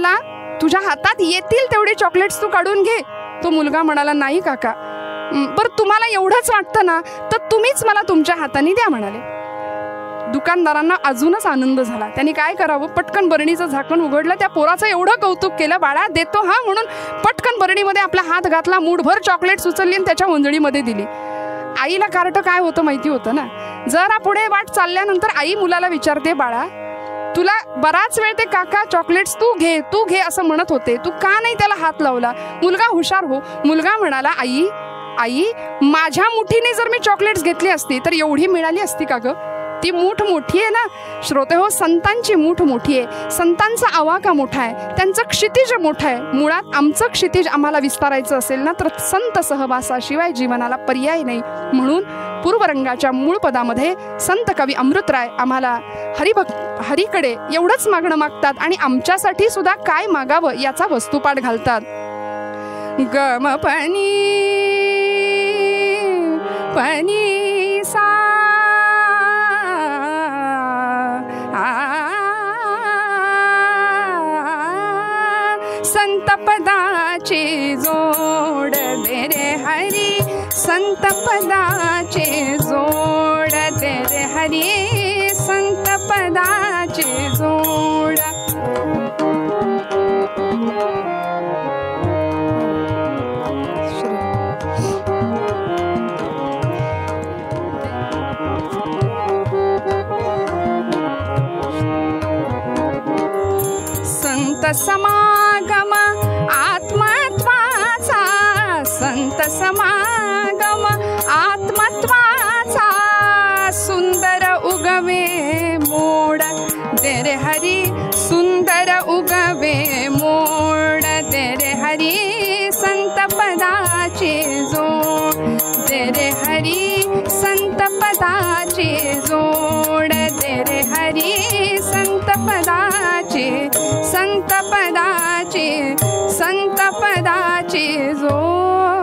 हातात येतील तेवढे चॉकलेट्स तू काढून घे. तो मुलगा म्हणाला, नाही काका. बरं तुम्हाला एवढंच वाटतं ना तर तुम्हीच मला तुमच्या हाताने द्या म्हणाले. दुकानदारांना अजूनच आनंद झाला. त्यांनी काय करावं, पटकन बरणीचं झाकण उघडलं, त्या पोराचं एवढं कौतुक केलं, बाळा देतो हा म्हणून पटकन बरणीमध्ये आपला हात घातला, मूठभर चॉकलेट्स उचलली आणि त्याच्या ओंजळीमध्ये दिली. आईला कार्ट काय होतं माहिती होतं ना. जरा पुढे वाट चालल्यानंतर आई मुलाला विचारते, बाळा तुला बराच वेळ ते काका चॉकलेट्स तू घे असं म्हणत होते, तू का नाही त्याला हात लावला. मुलगा हुशार हो. मुलगा म्हणाला, आई माझ्या मुठीने जर मी चॉकलेट्स घेतली असती तर एवढी मिळाली असती का ग. ती मूठ मोठी आहे ना. श्रोते हो, संतांची मूठ मोठी आहे, संतांचा आवाका मोठा आहे, त्यांचं क्षितिज मोठं आहे. मुळात आमचं क्षितिज आम्हाला विस्तारायचं असेल ना तर संत सहवासाशिवाय जीवनाला पर्याय नाही. म्हणून पूर्वरंगाच्या मूळ पदामध्ये संत कवी अमृतराय आम्हाला हरीकडे एवढंच मागणं मागतात आणि आमच्यासाठी सुद्धा काय मागावं याचा वस्तुपाठ घालतात. गम पनी सा संत पदाची जोड दे रे हरी, संत पदाची जोड दे रे हरी, संत पदाची जोड. संत समागम आत्मत्वाचा, संत समागम आत्मत्वाचा, सुंदर उगवे मोड दे रे हरी, सुंदर उगवे मोड दे रे हरी, संत पदाची जोड दे रे हरी, संत पदाची जोड दे रे हरी, संत पदाची, संत पदाची, संत पदाची जोड.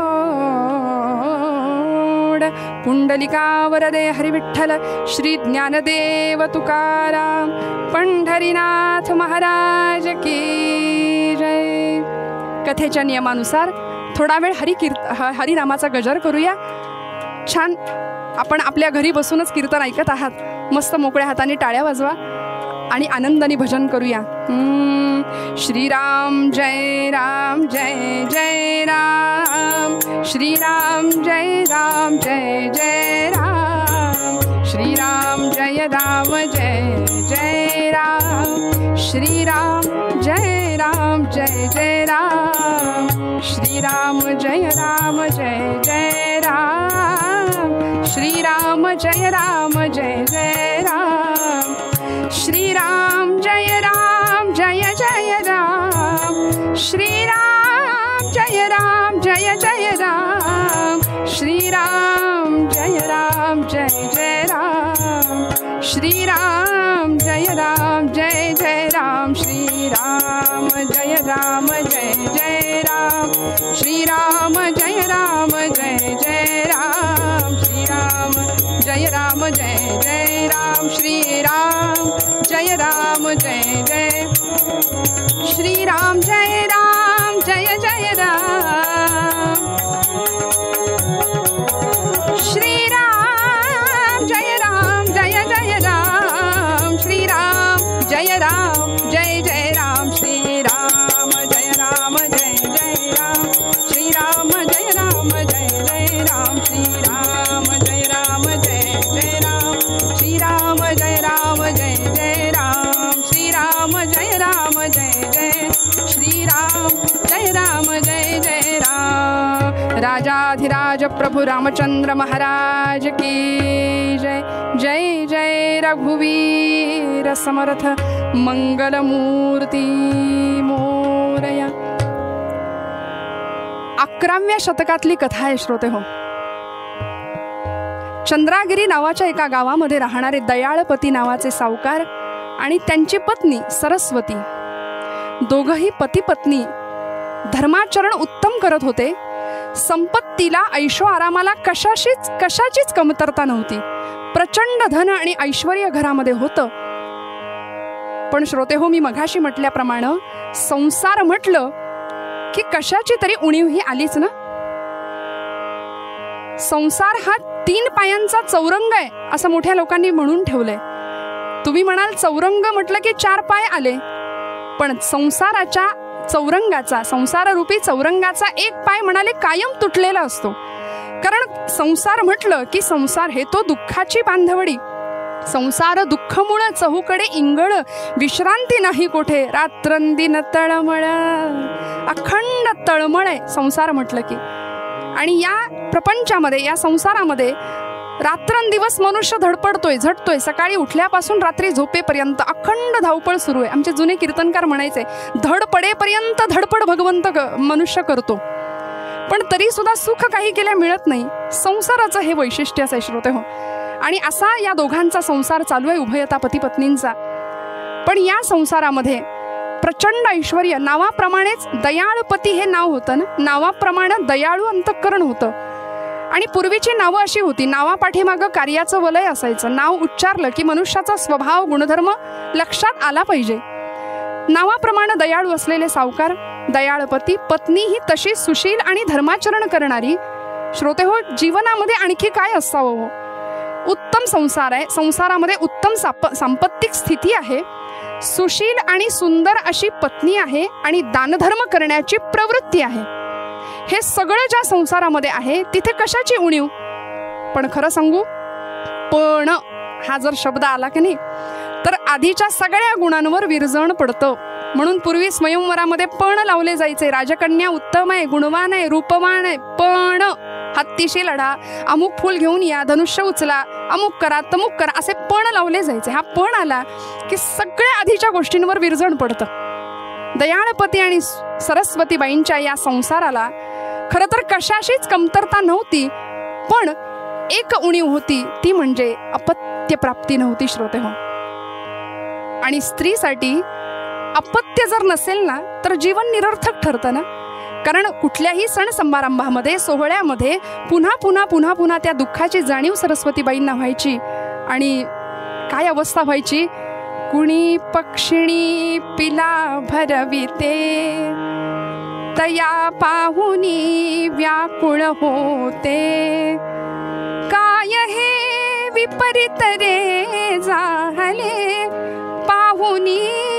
पुंडलिका वरदे हरी विठ्ठल, श्री ज्ञानदेव तुकाराम, पंढरीनाथ महाराज की जय. कथेच्या नियमानुसार थोडा वेळ हरिनामाचा गजर करूया. छान आपण आपल्या घरी बसूनच कीर्तन ऐकत आहात, मस्त मोकळ्या हाताने टाळ्या वाजवा आणि आनंदाने भजन करूया. श्रीराम जय राम जय जय राम, श्रीराम जय राम जय जय राम, श्रीराम जय राम जय जय राम, श्रीराम जय राम जय जय राम, श्रीराम जय राम जय जय राम, श्रीराम जय राम जय जय राम, श्रीराम जय राम जय जय राम, श्रीराम जय राम जय जय राम, श्रीराम जय राम जय जय राम, श्रीराम जय राम जय जय राम, श्रीराम जय राम जय जय राम, श्रीराम जय राम जय जय राम, श्रीराम जय राम जय जय राम, श्रीराम जय राम जय जय, श्रीराम जय राम जय जय राम, श्रीराम जय राम जय जय राम, श्रीराम जय राम जय जय राम, श्रीराम जय राम जय जय राम, श्रीराम जय राम जय जय राम, श्रीराम जय राम जय जय राम, श्रीराम जय राम जय जय राम, श्रीराम जय राम जय जय, श्रीराम जय राम जय जय राम. राजाधिराज प्रभु रामचंद्र महाराज की जय. जय जय रघुवीर समर्थ मंगलमूर्ती मोरया. 11व्या शतकातली कथा आहे श्रोते हो. चंद्रागिरी नावाच्या एका गावामध्ये राहणारे दयाळपती नावाचे सावकार आणि त्यांची पत्नी सरस्वती, दोघंही पती पत्नी धर्माचरण उत्तम करत होते. संपत्तीला ऐशो आरामाला कशाचीच कमतरता नव्हती. प्रचंड धन आणि ऐश्वर्य घरामध्ये होतं. पण श्रोते हो, मी मघाशी म्हटल्याप्रमाणे संसार म्हटलं की कशाची तरी उणीव ही आलीच ना. संसार हा 3 पायांचा चौरंग आहे असं मोठ्या लोकांनी म्हणून ठेवलंय. तुम्ही म्हणाल चौरंग म्हटलं की 4 पाय आले, पण संसाराच्या चौरंगाचा, संसाररूपी चौरंगाचा 1 पाय म्हणाले कायम तुटलेला असतो. कारण संसार म्हटलं की संसार हे तो दुःखाची बांधवडी. संसार दुःखमुळ चहूकडे इंगळ, विश्रांती नाही कोठे, रात्रंदिन तळमळ. अखंड तळमळ आहे संसार म्हटलं की. आणि या प्रपंचामध्ये, या संसारामध्ये रात्रंदिवस मनुष्य धडपडतोय, झटतोय. सकाळी उठल्यापासून रात्री झोपेपर्यंत अखंड धावपळ सुरू आहे. आमचे जुने कीर्तनकार म्हणायचे, धड पडेपर्यंत धडपड भगवंत मनुष्य करतो, पण तरी सुद्धा सुख काही केल्या मिळत नाही. संसाराचं हे वैशिष्ट्यच आहे श्रोते हो. आणि असा या दोघांचा संसार चालू आहे, उभयता पती पत्नींचा. पण या संसारामध्ये प्रचंड ऐश्वर्य, नावाप्रमाणेच दयाळपती हे नाव होतं ना, नावाप्रमाणे दयाळू अंतःकरण होतं. आणि पूर्वीची नावं अशी होती, नावापाठीमागं कार्याचं वलय असायचं. नाव उच्चारलं की मनुष्याचा स्वभाव गुणधर्म लक्षात आला पाहिजे. नावाप्रमाणे दयाळू असलेले सावकार, दयाळपती, पत्नी ही तशी सुशील आणि धर्माचरण करणारी. श्रोते हो, जीवनामध्ये आणखी काय असावं हो? उत्तम संसार आहे, संसारामध्ये उत्तम सांपत्तिक स्थिती आहे, सुशील आणि सुंदर अशी पत्नी आहे, आणि दानधर्म करण्याची प्रवृत्ती आहे. हे सगळं ज्या संसारामध्ये आहे तिथे कशाची उणीव? पण खरं सांगू, पण हा जर शब्द आला की नाही तर आधीच्या सगळ्या गुणांवर विरजण पडतं. म्हणून पूर्वी स्वयंवरामध्ये पण लावले जायचे. राजकन्या उत्तम आहे, गुणवान आहे, रूपवान आहे, पण हत्तीशी लढा, अमुक फूल घेऊन या, धनुष्य उचला, अमुक करा, तमुक करा, असे पण लावले जायचे. हा पण आला की सगळ्या आधीच्या गोष्टींवर विरजण पडतं. दयाळपती आणि सरस्वतीबाईंच्या या संसाराला खरं तर कशाशीच कमतरता नव्हती, पण एक उणीव होती, ती म्हणजे अपत्य प्राप्ती नव्हती श्रोते हो. आणि स्त्रीसाठी अपत्य जर नसेल ना तर जीवन निरर्थक ठरतं ना. कारण कुठल्याही सण समारंभामध्ये, सोहळ्यामध्ये पुन्हा पुन्हा पुन्हा पुन्हा त्या दुःखाची जाणीव सरस्वतीबाईंना व्हायची. आणि काय अवस्था व्हायची? कुणी पक्षिणी पिला भरविते, तया पाहुनी व्याकुळ होते. काय हे विपरीत रे झाले, पाहुनी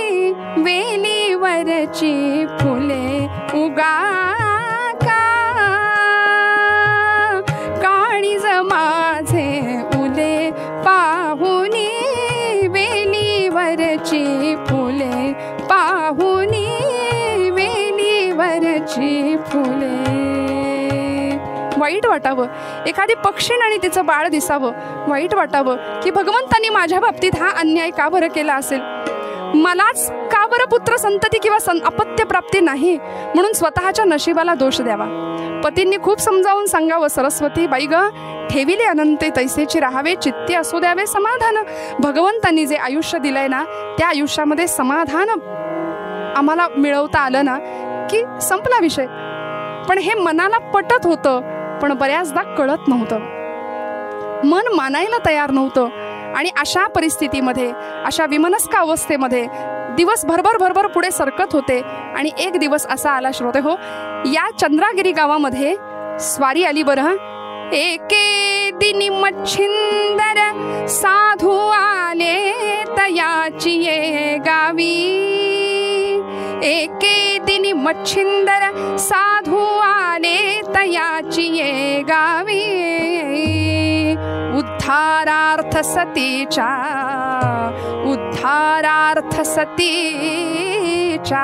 वेलीवरची फुले उगा का, काळीज माझे उले, पाहुनी वेलीवरची फुले, पाहुनी वेलीवरची फुले. वाईट वाटावं, एखादी पक्षीण आणि तिचं बाळ दिसावं, वाईट वाटावं की भगवंतांनी माझ्या बाबतीत हा अन्याय का बरं केला असेल, मलाच का बरं पुत्र संतती किंवा अपत्य प्राप्ती नाही, म्हणून स्वतःच्या नशिबाला दोष द्यावा. पतींनी खूप समजावून सांगावं, सरस्वती बाई ग, ठेविले अनंते तैसेची राहावे, चित्ते असू द्यावे समाधान. भगवंतांनी जे आयुष्य दिलंय ना, त्या आयुष्यामध्ये समाधान आम्हाला मिळवता आलं ना की संपला विषय. पण हे मनाला पटत होतं, पण बऱ्याचदा कळत नव्हतं, मन मानायला तयार नव्हतं. आणि अशा परिस्थितीमध्ये, अशा विमनस्क अवस्थेमध्ये दिवस भरभर पुढे सरकत होते. आणि एक दिवस असा आला श्रोते हो, या चंद्रागिरी गावामध्ये स्वारी आली बरं. एके दिनी मच्छिंदर साधू आले तयाची ये गावी, एके दिनी मच्छिंदर साधू आले तयाची ये गावी. उद्धारार्थ सतीच्या, उद्धारार्थ सतीच्या,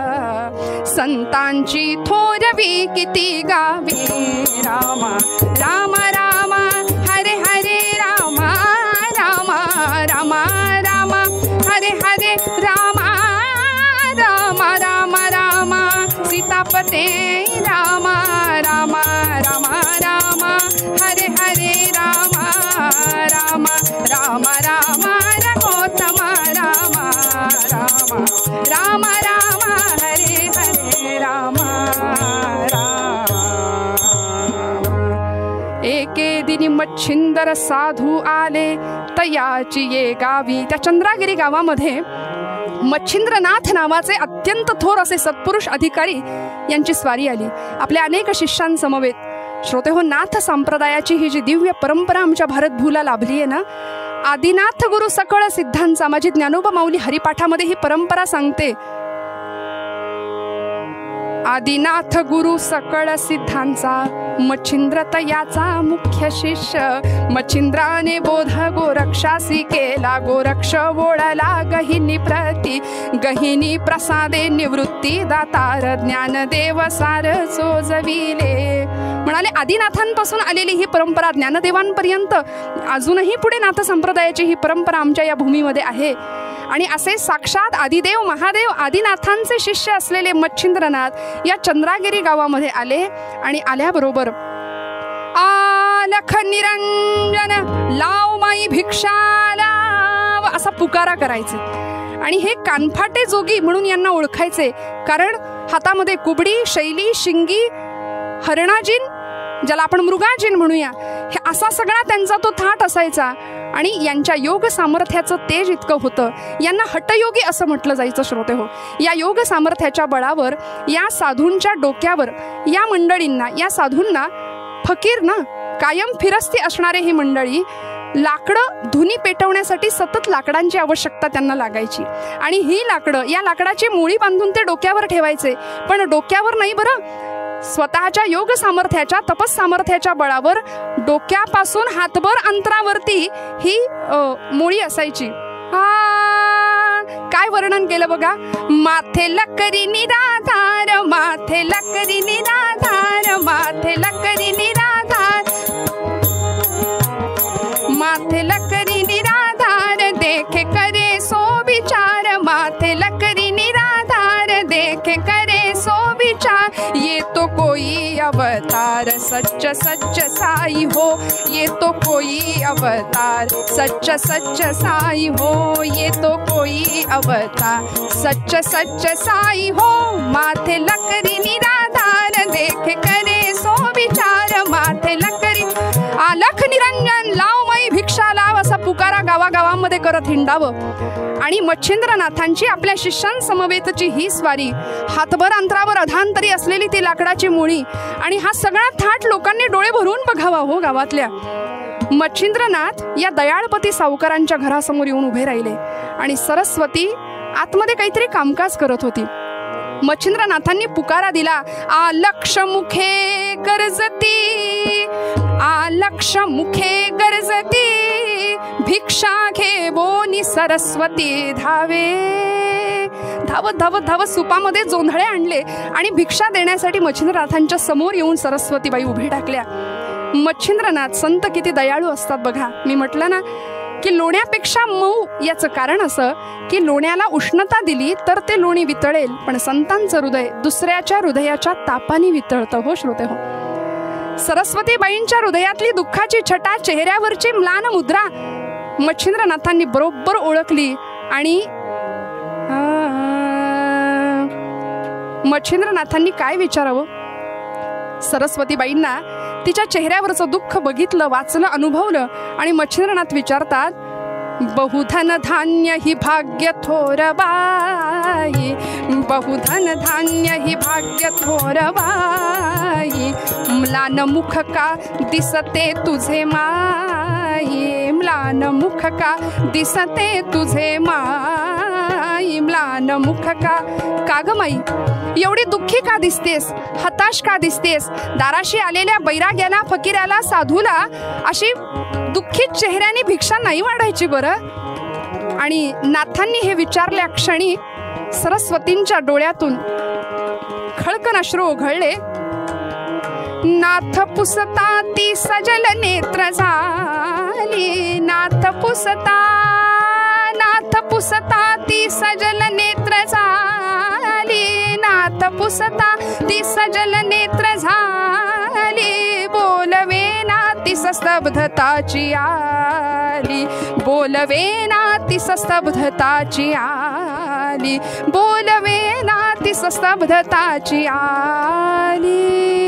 संतांची थोरवी किती गावी. रामा राम राम हरे हरे, रामा राम राम राम हरे हरे, रामा राम राम राम सीतापते, राम राम राम राम हरे हरे, राम राम राम राम रघोत्तम, राम राम राम राम हरे हरे, राम राम. एके दिनी मच्छिंदर साधू आले तयाची ये गावी. त्या चंद्रागिरी गावामध्ये मच्छिंद्रनाथ नावाचे अत्यंत थोर असे सत्पुरुष अधिकारी यांची स्वारी आली आपल्या अनेक शिष्यांसमवेत. श्रोते हो, नाथ संप्रदायाची ही जी दिव्य परंपरा आमच्या भारतभूला लाभली आहे ना, आदिनाथ गुरु सकळ सिद्धांचा, माझी ज्ञानोबा माऊली हरिपाठामध्ये ही परंपरा सांगते. आदिनाथ गुरु सकळ सिद्धांचा, मच्छिंद्र तयाचा मुख्य शिष्य. मच्छिंद्राने बोध गोरक्षासी केला, गोरक्ष ओळला गहिनी प्रती. गहिनी प्रसादे निवृत्ती दातार, ज्ञानदेव सार चोजविले. म्हणाले आदिनाथांपासून आलेली ही परंपरा ज्ञानदेवांपर्यंत अजूनही पुढे नाथ संप्रदायाची ही परंपरा आमच्या या भूमीमध्ये आहे. आणि असे साक्षात आदिदेव महादेव आदिनाथांचे शिष्य असलेले मच्छिंद्रनाथ या चंद्रागिरी गावामध्ये आले. आणि आल्याबरोबर आलख निरंजन लाव माई भिक्षाला असा पुकारा करायचे. आणि हे कानफाटे जोगी म्हणून यांना ओळखायचे, कारण हातामध्ये कुबडी, शैली, शिंगी, हरणाजीन, ज्याला आपण मृगाजीन म्हणूया, हे असा सगळा त्यांचा तो थाट असायचा. आणि यांच्या योग सामर्थ्याचं तेज इतकं होतं, यांना हटयोगी असं म्हटलं जायचं श्रोते हो. या योग सामर्थ्याच्या बळावर या साधूंच्या डोक्यावर या मंडळींना, या साधूंना, फकीर ना कायम फिरस्ती असणारे ही मंडळी, लाकडं धुनी पेटवण्यासाठी सतत लाकडांची आवश्यकता त्यांना लागायची. आणि ही लाकडं, या लाकडाची मुळी बांधून ते डोक्यावर ठेवायचे. पण डोक्यावर नाही बरं, स्वतःच्या योग सामर्थ्याच्या, तपस सामर्थ्याच्या बळावर डोक्यापासून हातभर अंतरावरती ही मुळी असायची. काय वर्णन केलं बघा. माथे लकरी निराधार, माथे लकरी निराधार, माथे लकरी निराधार, माथे लकरी निराधार, देखे करे सो विचार. माथे लकरी निराधार, देखे करे सो विचार. ये तो कोई अवतार सच्च सच्च साई हो, ये तो कोई अवतार सच्च सच्च साई हो, ये तो कोई अवतार सच्च सच्च साई हो. माथे लकरी निराधार, देख करे सो विचार. माथे लकरी आलख निरंजन लाव माई भिक्षा लाव असा पुकारा गावागावांमध्ये करत हिंडावं. आणि मच्छिंद्रनाथांची आपल्या शिष्यांसमवेतची ही स्वारी, हातभर अंतरावर अधांतरी असलेली ती लाकडाची मुळी, आणि हा सगळा थाट लोकांनी डोळे भरून बघावा हो गावातल्या. मच्छिंद्रनाथ या दयाळपती सावकारांच्या घरासमोर येऊन उभे राहिले. आणि सरस्वती आतमध्ये काहीतरी कामकाज करत होती. मच्छिंद्रनाथांनी पुकारा दिला, आलक्ष मुखे गरजती, आलक्ष मुखे गरजती, भिक्षा घे बोनी सरस्वती धावे. धावत धावत धावत सुपामध्ये जोंधळे आणले आणि भिक्षा देण्यासाठी मच्छिंद्रनाथांच्या समोर येऊन सरस्वतीबाई उभी टाकल्या. मच्छिंद्रनाथ संत किती दयाळू असतात बघा. मी म्हटलं ना की लोण्यापेक्षा मऊ याचं कारण असं की लोण्याला उष्णता दिली तर ते लोणी वितळेल, पण संतांचं हृदय दुसऱ्याच्या हृदयाच्या तापाने वितळतं हो श्रोते हो. सरस्वतीबाईंच्या हृदयातली दुःखाची छटा, चेहऱ्यावरची म्लान मुद्रा मच्छिंद्रनाथांनी बरोबर ओळखली. आणि मच्छिंद्रनाथांनी काय विचारावं. सरस्वतीबाईंना तिच्या चेहऱ्यावरचं दुःख बघितलं, वाचलं, अनुभवलं. आणि मच्छिंद्रनाथ विचारतात, बहुधन धान्य ही भाग्य थोर बाई, बहुधन धान्य ही भाग्य थोर बाई, म्लान मुख का दिसते तुझे माई, म्लान मुख का दिसते तुझे माई, म्लान मुख का. का ग माई एवढी दुःखी का दिसतेस, हताश का दिसतेस. दाराशी आलेल्या बैराग्याला, फकीराला, साधूला अशी दुःखी चेहऱ्याने भिक्षा नाही वाढायची बरं. आणि नाथांनी हे विचारल्या क्षणी सरस्वतींच्या डोळ्यातून खळकन अश्रू ओघळले. नाथ पुसता ती सजल नेत्र झाली, नाथ पुसता, नाथ पुसता ती सजल नेत्र झाली, नाथ पुसता ती सजल नेत्र झाली. बोलवे ना ती स्तब्धताची आली, बोलवे ना ती स्तब्धताची आली, बोलवे ना ती स्तब्धताची आली.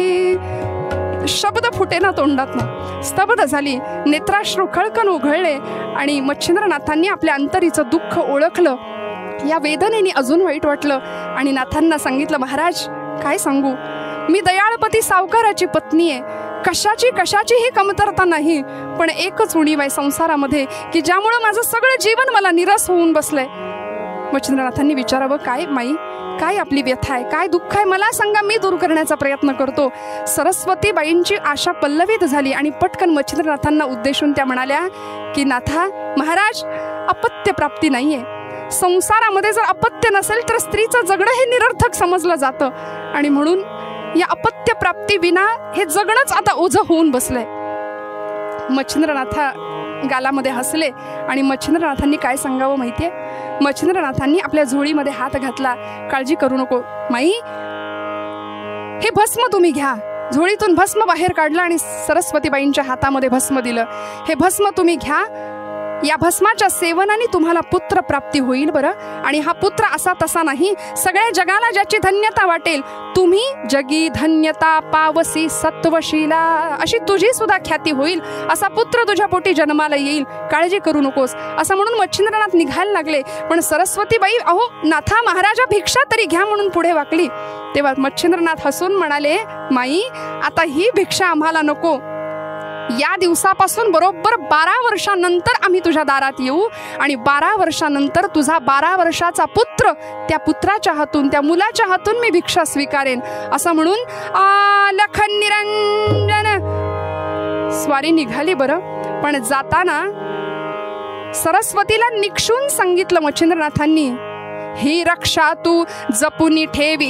शब्द फुटेना तोंडातनं, स्तब्ध झाली, नेत्राश्रू खळकन उघळले. आणि मच्छिंद्रनाथांनी आपल्या अंतरीचं दुःख ओळखलं. या वेदनेने अजून वाईट वाटलं आणि नाथांना सांगितलं, महाराज काय सांगू, मी दयाळपती सावकाराची पत्नी आहे. कशाचीही कमतरता नाही, पण एकच उणीव आहे संसारामध्ये की ज्यामुळं माझं सगळं जीवन मला निराश होऊन बसलंय. मच्छिंद्रनाथांनी विचारावं, काय माई, काय आपली व्यथा आहे, काय दुःख आहे, मला सांगा, मी दूर करण्याचा प्रयत्न करतो. सरस्वतीबाईंची आशा पल्लवित झाली आणि पटकन मच्छिंद्रनाथांना उद्देशून त्या म्हणाल्या की नाथा महाराज, अपत्य प्राप्ती नाहीये. संसारामध्ये जर अपत्य नसेल तर स्त्रीचं जगणं हे निरर्थक समजलं जातं आणि म्हणून या अपत्य प्राप्ती विना हे जगणंच आता ओझं होऊन बसलंय. मच्छिंद्रनाथा गालामध्ये हसले आणि मच्छिंद्रनाथांनी काय सांगावं माहितीये, मच्छिंद्रनाथांनी आपल्या झोळीमध्ये हात घातला. काळजी करू नको माई, हे भस्म तुम्ही घ्या. झोळीतून भस्म बाहेर काढलं आणि सरस्वतीबाईंच्या हातामध्ये भस्म दिलं. हे भस्म तुम्ही घ्या, या भस्माच्या सेवनाने तुम्हाला पुत्र प्राप्ती होईल बरं. आणि हा पुत्र असा तसा नाही, सगळ्या जगाला ज्याची धन्यता वाटेल, तुम्ही जगी धन्यता पावसी सत्वशीला, अशी तुझी सुद्धा ख्याती होईल, असा पुत्र तुझ्या पोटी जन्माला येईल, काळजी करू नकोस, असं म्हणून मच्छिंद्रनाथ निघायला लागले. पण सरस्वतीबाई, अहो नाथा महाराजा, भिक्षा तरी घ्या म्हणून पुढे वाकली. तेव्हा मच्छिंद्रनाथ हसून म्हणाले, माई आता ही भिक्षा आम्हाला नको, या दिवसापासून बरोबर 12 वर्षानंतर आम्ही तुझ्या दारात येऊ आणि 12 वर्षानंतर तुझा 12 वर्षाचा पुत्र, त्या पुत्राच्या हातून, त्या मुलाच्या हातून मी भिक्षा स्वीकारेन. असं म्हणून लखन निरंजन स्वारी निघाली बरं. पण जाताना सरस्वतीला निक्षून सांगितलं मच्छिंद्रनाथांनी, ही रक्षा तू जपून ठेवी,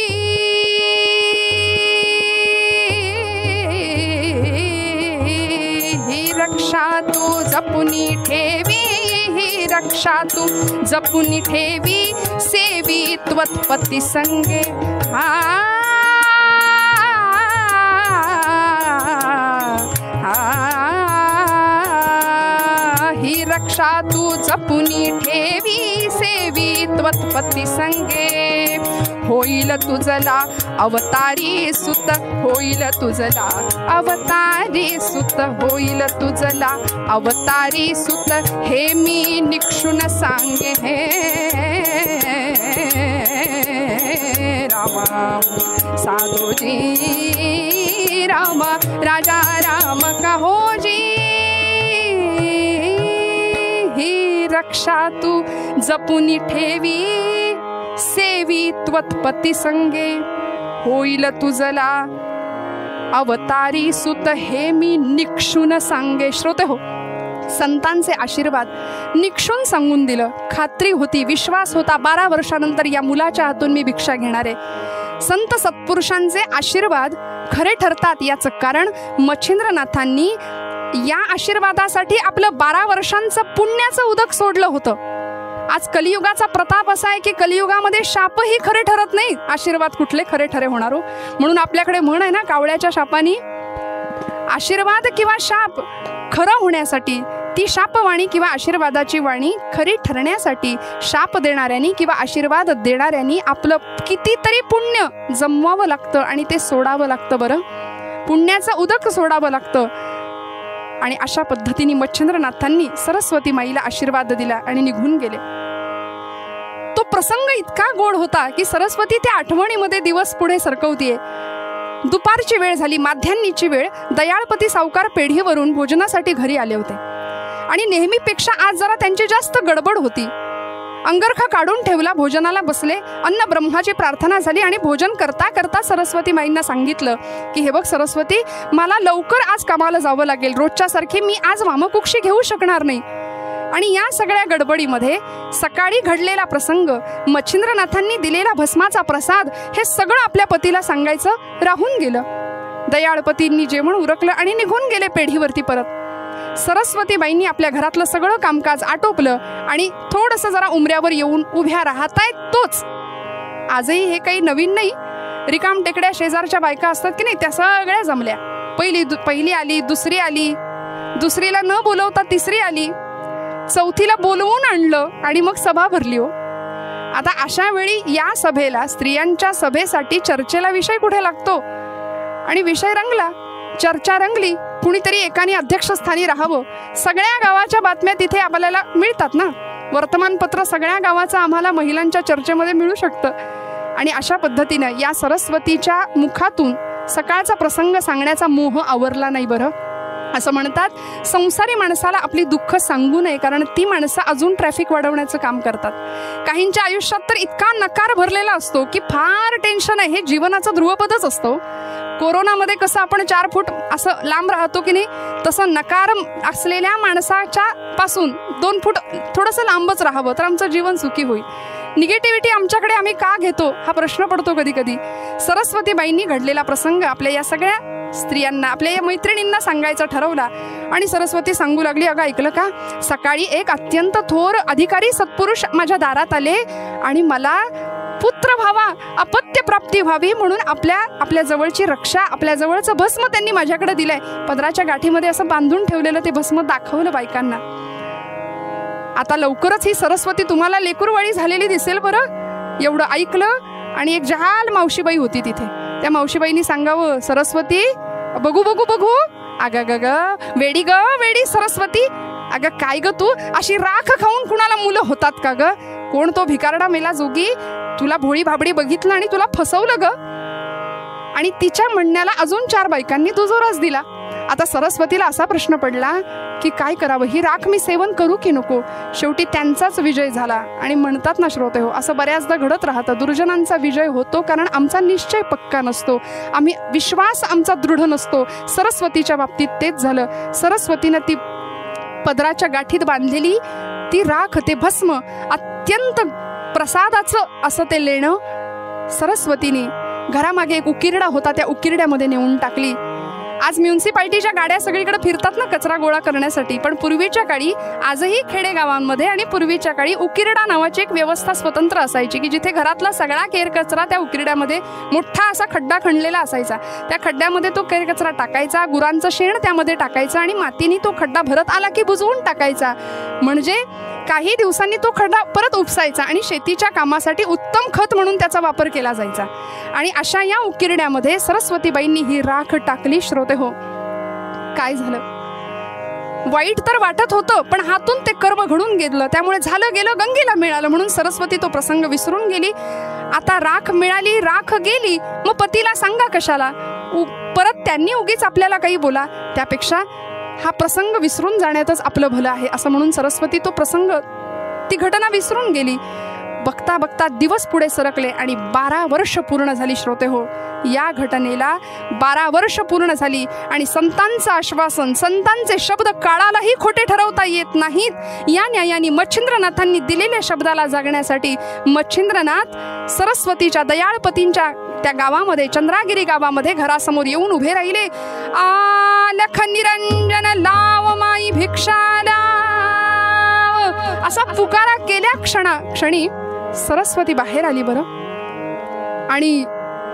रक्षा तू जपुनी ठेवी, ही रक्षा तू जपुनी ठेवी, सेवी त्वत्पती संगे. ही रक्षा तू जपुनी ठेवी, सेवी त्वत्पती संगे. होईल तुझला अवतारी सुत, होईल तुझला अवतारी सुत, होईल तुझला अवतारी सुत, हे मी निक्षुण सांगे. हे रामा साधूजी राम, राजा राम कहोजी, ही रक्षा तू जपुनी ठेवी, सेवी त्वत्पती संगे. होईल तुझला अवतारी सुत, हे मी निक्षून सांगे. श्रोते हो, संतांचे आशीर्वाद निक्षून सांगून दिलं. खात्री होती, विश्वास होता, 12 वर्षानंतर या मुलाच्या हातून मी भिक्षा घेणार आहे. संत सत्पुरुषांचे आशीर्वाद खरे ठरतात याचं कारण मच्छिंद्रनाथांनी या आशीर्वादासाठी आपलं 12 वर्षांचं पुण्याचं उदक सोडलं होतं. आज कलियुगाचा प्रताप असा आहे की कलियुगामध्ये शापही खरे ठरत नाही, आशीर्वाद कुठले खरे ठरे होणार हो. म्हणून आपल्याकडे म्हण आहे ना, कावळ्याच्या शापानी. आशीर्वाद किंवा शाप खरं होण्यासाठी, ती शापवाणी किंवा आशीर्वादाची वाणी खरी ठरण्यासाठी शाप देणाऱ्यांनी किंवा आशीर्वाद देणाऱ्यांनी आपलं कितीतरी पुण्य जमवावं लागतं आणि ते सोडावं लागतं बरं. पुण्याचं उदक सोडावं लागतं. आणि अशा पद्धतीने मच्छिंद्रनाथांनी सरस्वती माईला आशीर्वाद दिला आणि निघून गेले. तो प्रसंग इतका गोड होता की सरस्वती त्या आठवणीमध्ये दिवस पुढे सरकवतीये. दुपारची वेळ झाली, माध्यान्नीची वेळ. दयाळपती सावकार पेढीवरून भोजनासाठी घरी आले होते आणि नेहमीपेक्षा आज जरा त्यांची जास्त गडबड होती. अंगरखा काढून ठेवला, भोजनाला बसले. अन्न ब्रह्माची प्रार्थना झाली आणि भोजन करता करता सरस्वती माईंना सांगितलं की हे बघ सरस्वती, मला लवकर आज कामाला जावं लागेल, रोजच्या सारखी मी आज वामकुक्षी घेऊ शकणार नाही. आणि या सगळ्या गडबडीमध्ये सकाळी घडलेला प्रसंग, मच्छिंद्रनाथांनी दिलेला भस्माचा प्रसाद, हे सगळं आपल्या पतीला सांगायचं राहून गेलं. दयाळपतींनी जेवण उरकलं आणि निघून गेले पेढीवरती परत. सरस्वतीबाईंनी आपल्या घरातलं सगळं कामकाज आटोपलं आणि थोडंसं जरा उमऱ्यावर येऊन उभ्या राहतायत तोच. आजही हे काही नवीन नाही. रिकाम टेकड्या शेजारच्या बायका असतात की नाही, त्या सगळ्या जमल्या. पहिली आली, दुसरी आली, दुसरीला न बोलवता तिसरी आली, चौथीला बोलवून आणलं आणि मग सभा भरली हो. आता अशा वेळी या सभेला, स्त्रियांच्या सभेसाठी चर्चेला विषय कुठे लागतो आणि विषय रंगला, चर्चा रंगली. कुणीतरी एकाने अध्यक्षस्थानी राहावं. सगळ्या गावाच्या बातम्या तिथे आपल्याला मिळतात ना, वर्तमानपत्र सगळ्या गावाचं आम्हाला महिलांच्या चर्चेमध्ये मिळू शकतं. आणि अशा पद्धतीनं या सरस्वतीच्या मुखातून सकाळचा प्रसंग सांगण्याचा मोह आवरला नाही बरं. असं म्हणतात संसारी माणसाला आपली दुःख सांगू नये, कारण ती माणसं अजून ट्रॅफिक वाढवण्याचं काम करतात. काहींच्या आयुष्यात तर इतका नकार भरलेला असतो की फार टेन्शन आहे, हे जीवनाचं ध्रुवपदच असतं. कोरोनामध्ये कसं आपण 4 फूट असं लांब राहतो की नाही, तसं नकार असलेल्या माणसाच्या पासून 2 फूट थोडंसं लांबच राहावं तर आमचं जीवन सुखी होईल. निगेटिव्हिटी आमच्याकडे आम्ही का घेतो हा प्रश्न पडतो कधी कधी. सरस्वतीबाईंनी घडलेला प्रसंग आपल्या या सगळ्या स्त्रियांना, आपल्या या मैत्रिणींना सांगायचा ठरवला. आणि सरस्वती सांगू लागली, अगं ऐकलं का, सकाळी एक अत्यंत थोर अधिकारी सत्पुरुष माझ्या दारात आले आणि मला पुत्र व्हावा, अपत्य प्राप्ती व्हावी म्हणून आपल्या जवळची रक्षा, आपल्या जवळचं भस्म त्यांनी माझ्याकडे दिलंय. पदराच्या गाठीमध्ये असं बांधून ठेवलेलं ते भस्म दाखवलं बायकांना. आता लवकरच ही सरस्वती तुम्हाला लेकरूवाळी झालेली दिसेल बरं. एवढं ऐकलं आणि एक जहाल मावशीबाई होती तिथे. त्या मावशीबाईंनी सांगावं, सरस्वती बघू बघू बघू, अगं ग वेडी ग वेडी सरस्वती, अगं काय ग तू अशी राख खाऊन कुणाला मुलं होतात का ग? कोण तो भिकारडा मेला जोगी तुला भोळी भाबडी बघितलं आणि तुला फसवलं ग? आणि तिच्या म्हणण्याला अजून 4 बायकांनी दुजोराच दिला. आता सरस्वतीला असा प्रश्न पडला की काय करावं, ही राख मी सेवन करू की नको? शेवटी त्यांचाच विजय झाला. आणि म्हणतात ना श्रोते हो, असं बऱ्याचदा घडत राहतं, दुर्जनांचा विजय होतो कारण आमचा निश्चय पक्का नसतो, आम्ही विश्वास आमचा दृढ नसतो. सरस्वतीच्या बाबतीत तेच झालं. सरस्वतीनं ती पदराच्या गाठीत बांधलेली ती राख, ते भस्म, अत्यंत प्रसादाचं असं ते लेणं सरस्वतीने घरामागे एक उकिरडा होता, त्या उकिरड्यामध्ये नेऊन टाकली. आज म्युन्सिपाल्टीच्या गाड्या सगळीकडे फिरतात ना कचरा गोळा करण्यासाठी, पण पूर्वीच्या काळी आजही खेडेगावांमध्ये आणि पूर्वीच्या काळी उकिरडा नावाची एक व्यवस्था स्वतंत्र असायची की जिथे घरातला सगळा केर कचरा त्या उकिरड्यामध्ये मोठा असा खड्डा खणलेला असायचा. त्या खड्ड्यामध्ये तो केर कचरा टाकायचा, गुरांचं शेण त्यामध्ये टाकायचं आणि मातीने तो खड्डा भरत आला की बुजवून टाकायचा. म्हणजे काही दिवसांनी तो खड्डा परत उपसायचा आणि शेतीच्या कामासाठी उत्तम खत म्हणून त्याचा वापर केला जायचा. आणि अशा या उकिरड्यामध्ये सरस्वतीबाईंनी ही राख टाकली. श्रोते हो, काय झालं, वाईट तर वाटत होतं पण हातून ते कर्म घडून गेलं, त्यामुळे झालं गेलं गंगेला मिळालं म्हणून सरस्वती तो प्रसंग विसरून गेली. आता राख मिळाली, राख गेली, मग पतीला सांगा कशाला, परत त्यांनी उगीच आपल्याला काही बोला, त्यापेक्षा हा प्रसंग विसरून जाण्यातच आपलं भलं आहे असं म्हणून सरस्वती तो प्रसंग, ती घटना विसरून गेली. बघता बघता दिवस पुढे सरकले आणि 12 वर्ष पूर्ण झाली. श्रोते हो, या घटनेला 12 वर्ष पूर्ण झाली आणि संतांचं आश्वासन, संतांचे शब्द काळालाही खोटे ठरवता येत नाहीत. या न्यायाने मच्छिंद्रनाथांनी दिलेल्या शब्दाला जागण्यासाठी मच्छिंद्रनाथ सरस्वतीच्या दयाळपतींच्या त्या गावामध्ये, चंद्रागिरी गावामध्ये घरासमोर येऊन उभे राहिले. आलख निरंजन लाव माई भिक्षाला असा पुकारा केल्या क्षणी सरस्वती बाहेर आली बरं. आणि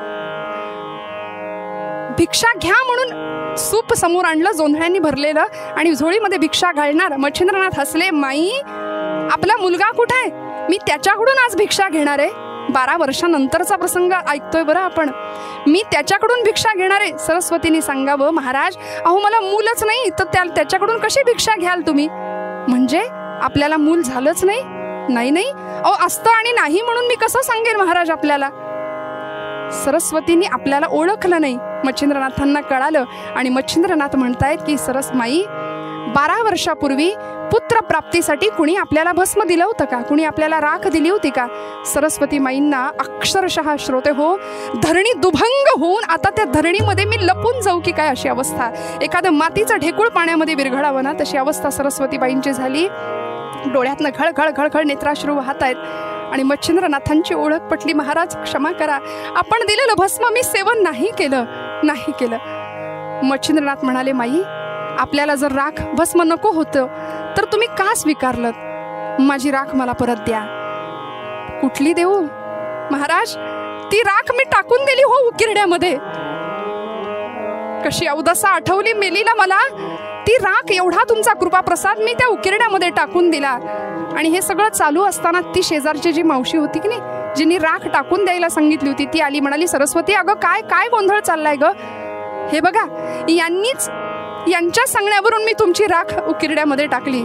भिक्षा घ्या म्हणून सूप समोर आणलं जोंधळ्यांनी भरलेलं आणि झोळीमध्ये भिक्षा घालणार. मच्छिंद्रनाथ हसले, माई आपला मुलगा कुठे आहे, मी त्याच्याकडून आज भिक्षा घेणार आहे. 12 वर्षानंतरचा प्रसंग ऐकतोय बरं आपण, मी त्याच्याकडून भिक्षा घेणार आहे. सरस्वतीने सांगावं, महाराज अहो मला मूलच नाही तर त्याच्याकडून कशी भिक्षा घ्याल तुम्ही? म्हणजे आपल्याला मूल झालंच नाही? नाही अहो असतं आणि नाही म्हणून मी कसं सांगेन महाराज आपल्याला? सरस्वतीने आपल्याला ओळखलं नाही, मच्छिंद्रनाथांना कळालं आणि मच्छिंद्रनाथ म्हणतायत की सरसमाई 12 वर्षापूर्वी पुत्र प्राप्तीसाठी कुणी आपल्याला भस्म दिलं होतं का, कुणी आपल्याला राख दिली होती का? सरस्वती माईंना अक्षरशः श्रोते हो धरणी दुभंग होऊन आता त्या धरणीमध्ये मी लपून जाऊ की काय अशी अवस्था, एखादं मातीचं ढेकूळ पाण्यामध्ये विरघळावं ना तशी अवस्था सरस्वतीबाईंची झाली. डोळ्यातनं घळघळ घळघळ नेत्राश्रू वाहत आहेत आणि मच्छिंद्रनाथांची ओळख पटली. महाराज क्षमा करा, आपण दिलेलं भस्म मी सेवन नाही केलं. मच्छिंद्रनाथ म्हणाले, माई आपल्याला जर राख भस्म नको होतं तर तुम्ही का स्वीकारलं? माझी राख मला परत द्या. कुठली देऊ महाराज? ती राख मी टाकून दिली हो उकिरड्यामध्ये. कशी अवदसा आठवली मेलीला मला ती राख, एवढा तुमचा कृपा प्रसाद मी त्या उकिरड्यामध्ये टाकून दिला. आणि हे सगळं चालू असताना ती शेजारची जी मावशी होती की नाही, जिने राख टाकून द्यायला सांगितली होती, ती आली, म्हणाली, सरस्वती अगं काय गोंधळ चाललाय ग? हे बघा, यांच्या सांगण्यावरून मी तुमची राख उकिरड्यामध्ये टाकली.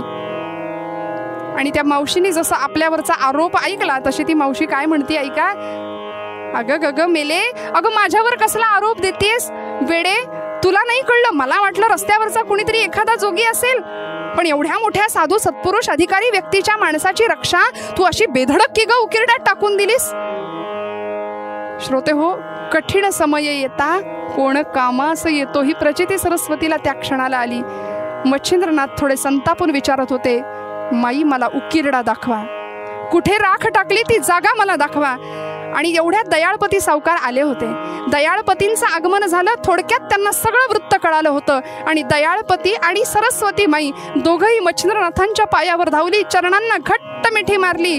आणि त्या मावशीने जसं आपल्यावरचा आरोप ऐकला तशी ती मावशी काय म्हणते ऐका, अगं गग मेले, अगं माझ्यावर कसला आरोप देतेस वेडे? तुला नाही कळलं? मला वाटलं रस्त्यावरचा कुणीतरी एखादा जोगी असेल, पण एवढ्या मोठ्या साधू सत्पुरुष अधिकारी व्यक्तीच्या माणसाची रक्षा तू अशी बेधडक की ग उकिरड्यात टाकून दिलीस? श्रोते हो, कठीण समय येता कोण कामास येतो ही प्रचिती सरस्वतीला त्या क्षणाला आली. मच्छिंद्रनाथ थोडे संतापून विचारत होते, माई मला उकिरडा दाखवा, कुठे राख टाकली ती जागा मला दाखवा. आणि एवढ्यात दयाळपती सावकार आले होते. दयाळपतींचं आगमन झालं. थोडक्यात त्यांना सगळं वृत्त कळालं होतं. आणि दयाळपती आणि सरस्वती माई दोघंही मच्छिंद्रनाथांच्या पायावर धावली, चरणांना घट्ट मिठी मारली.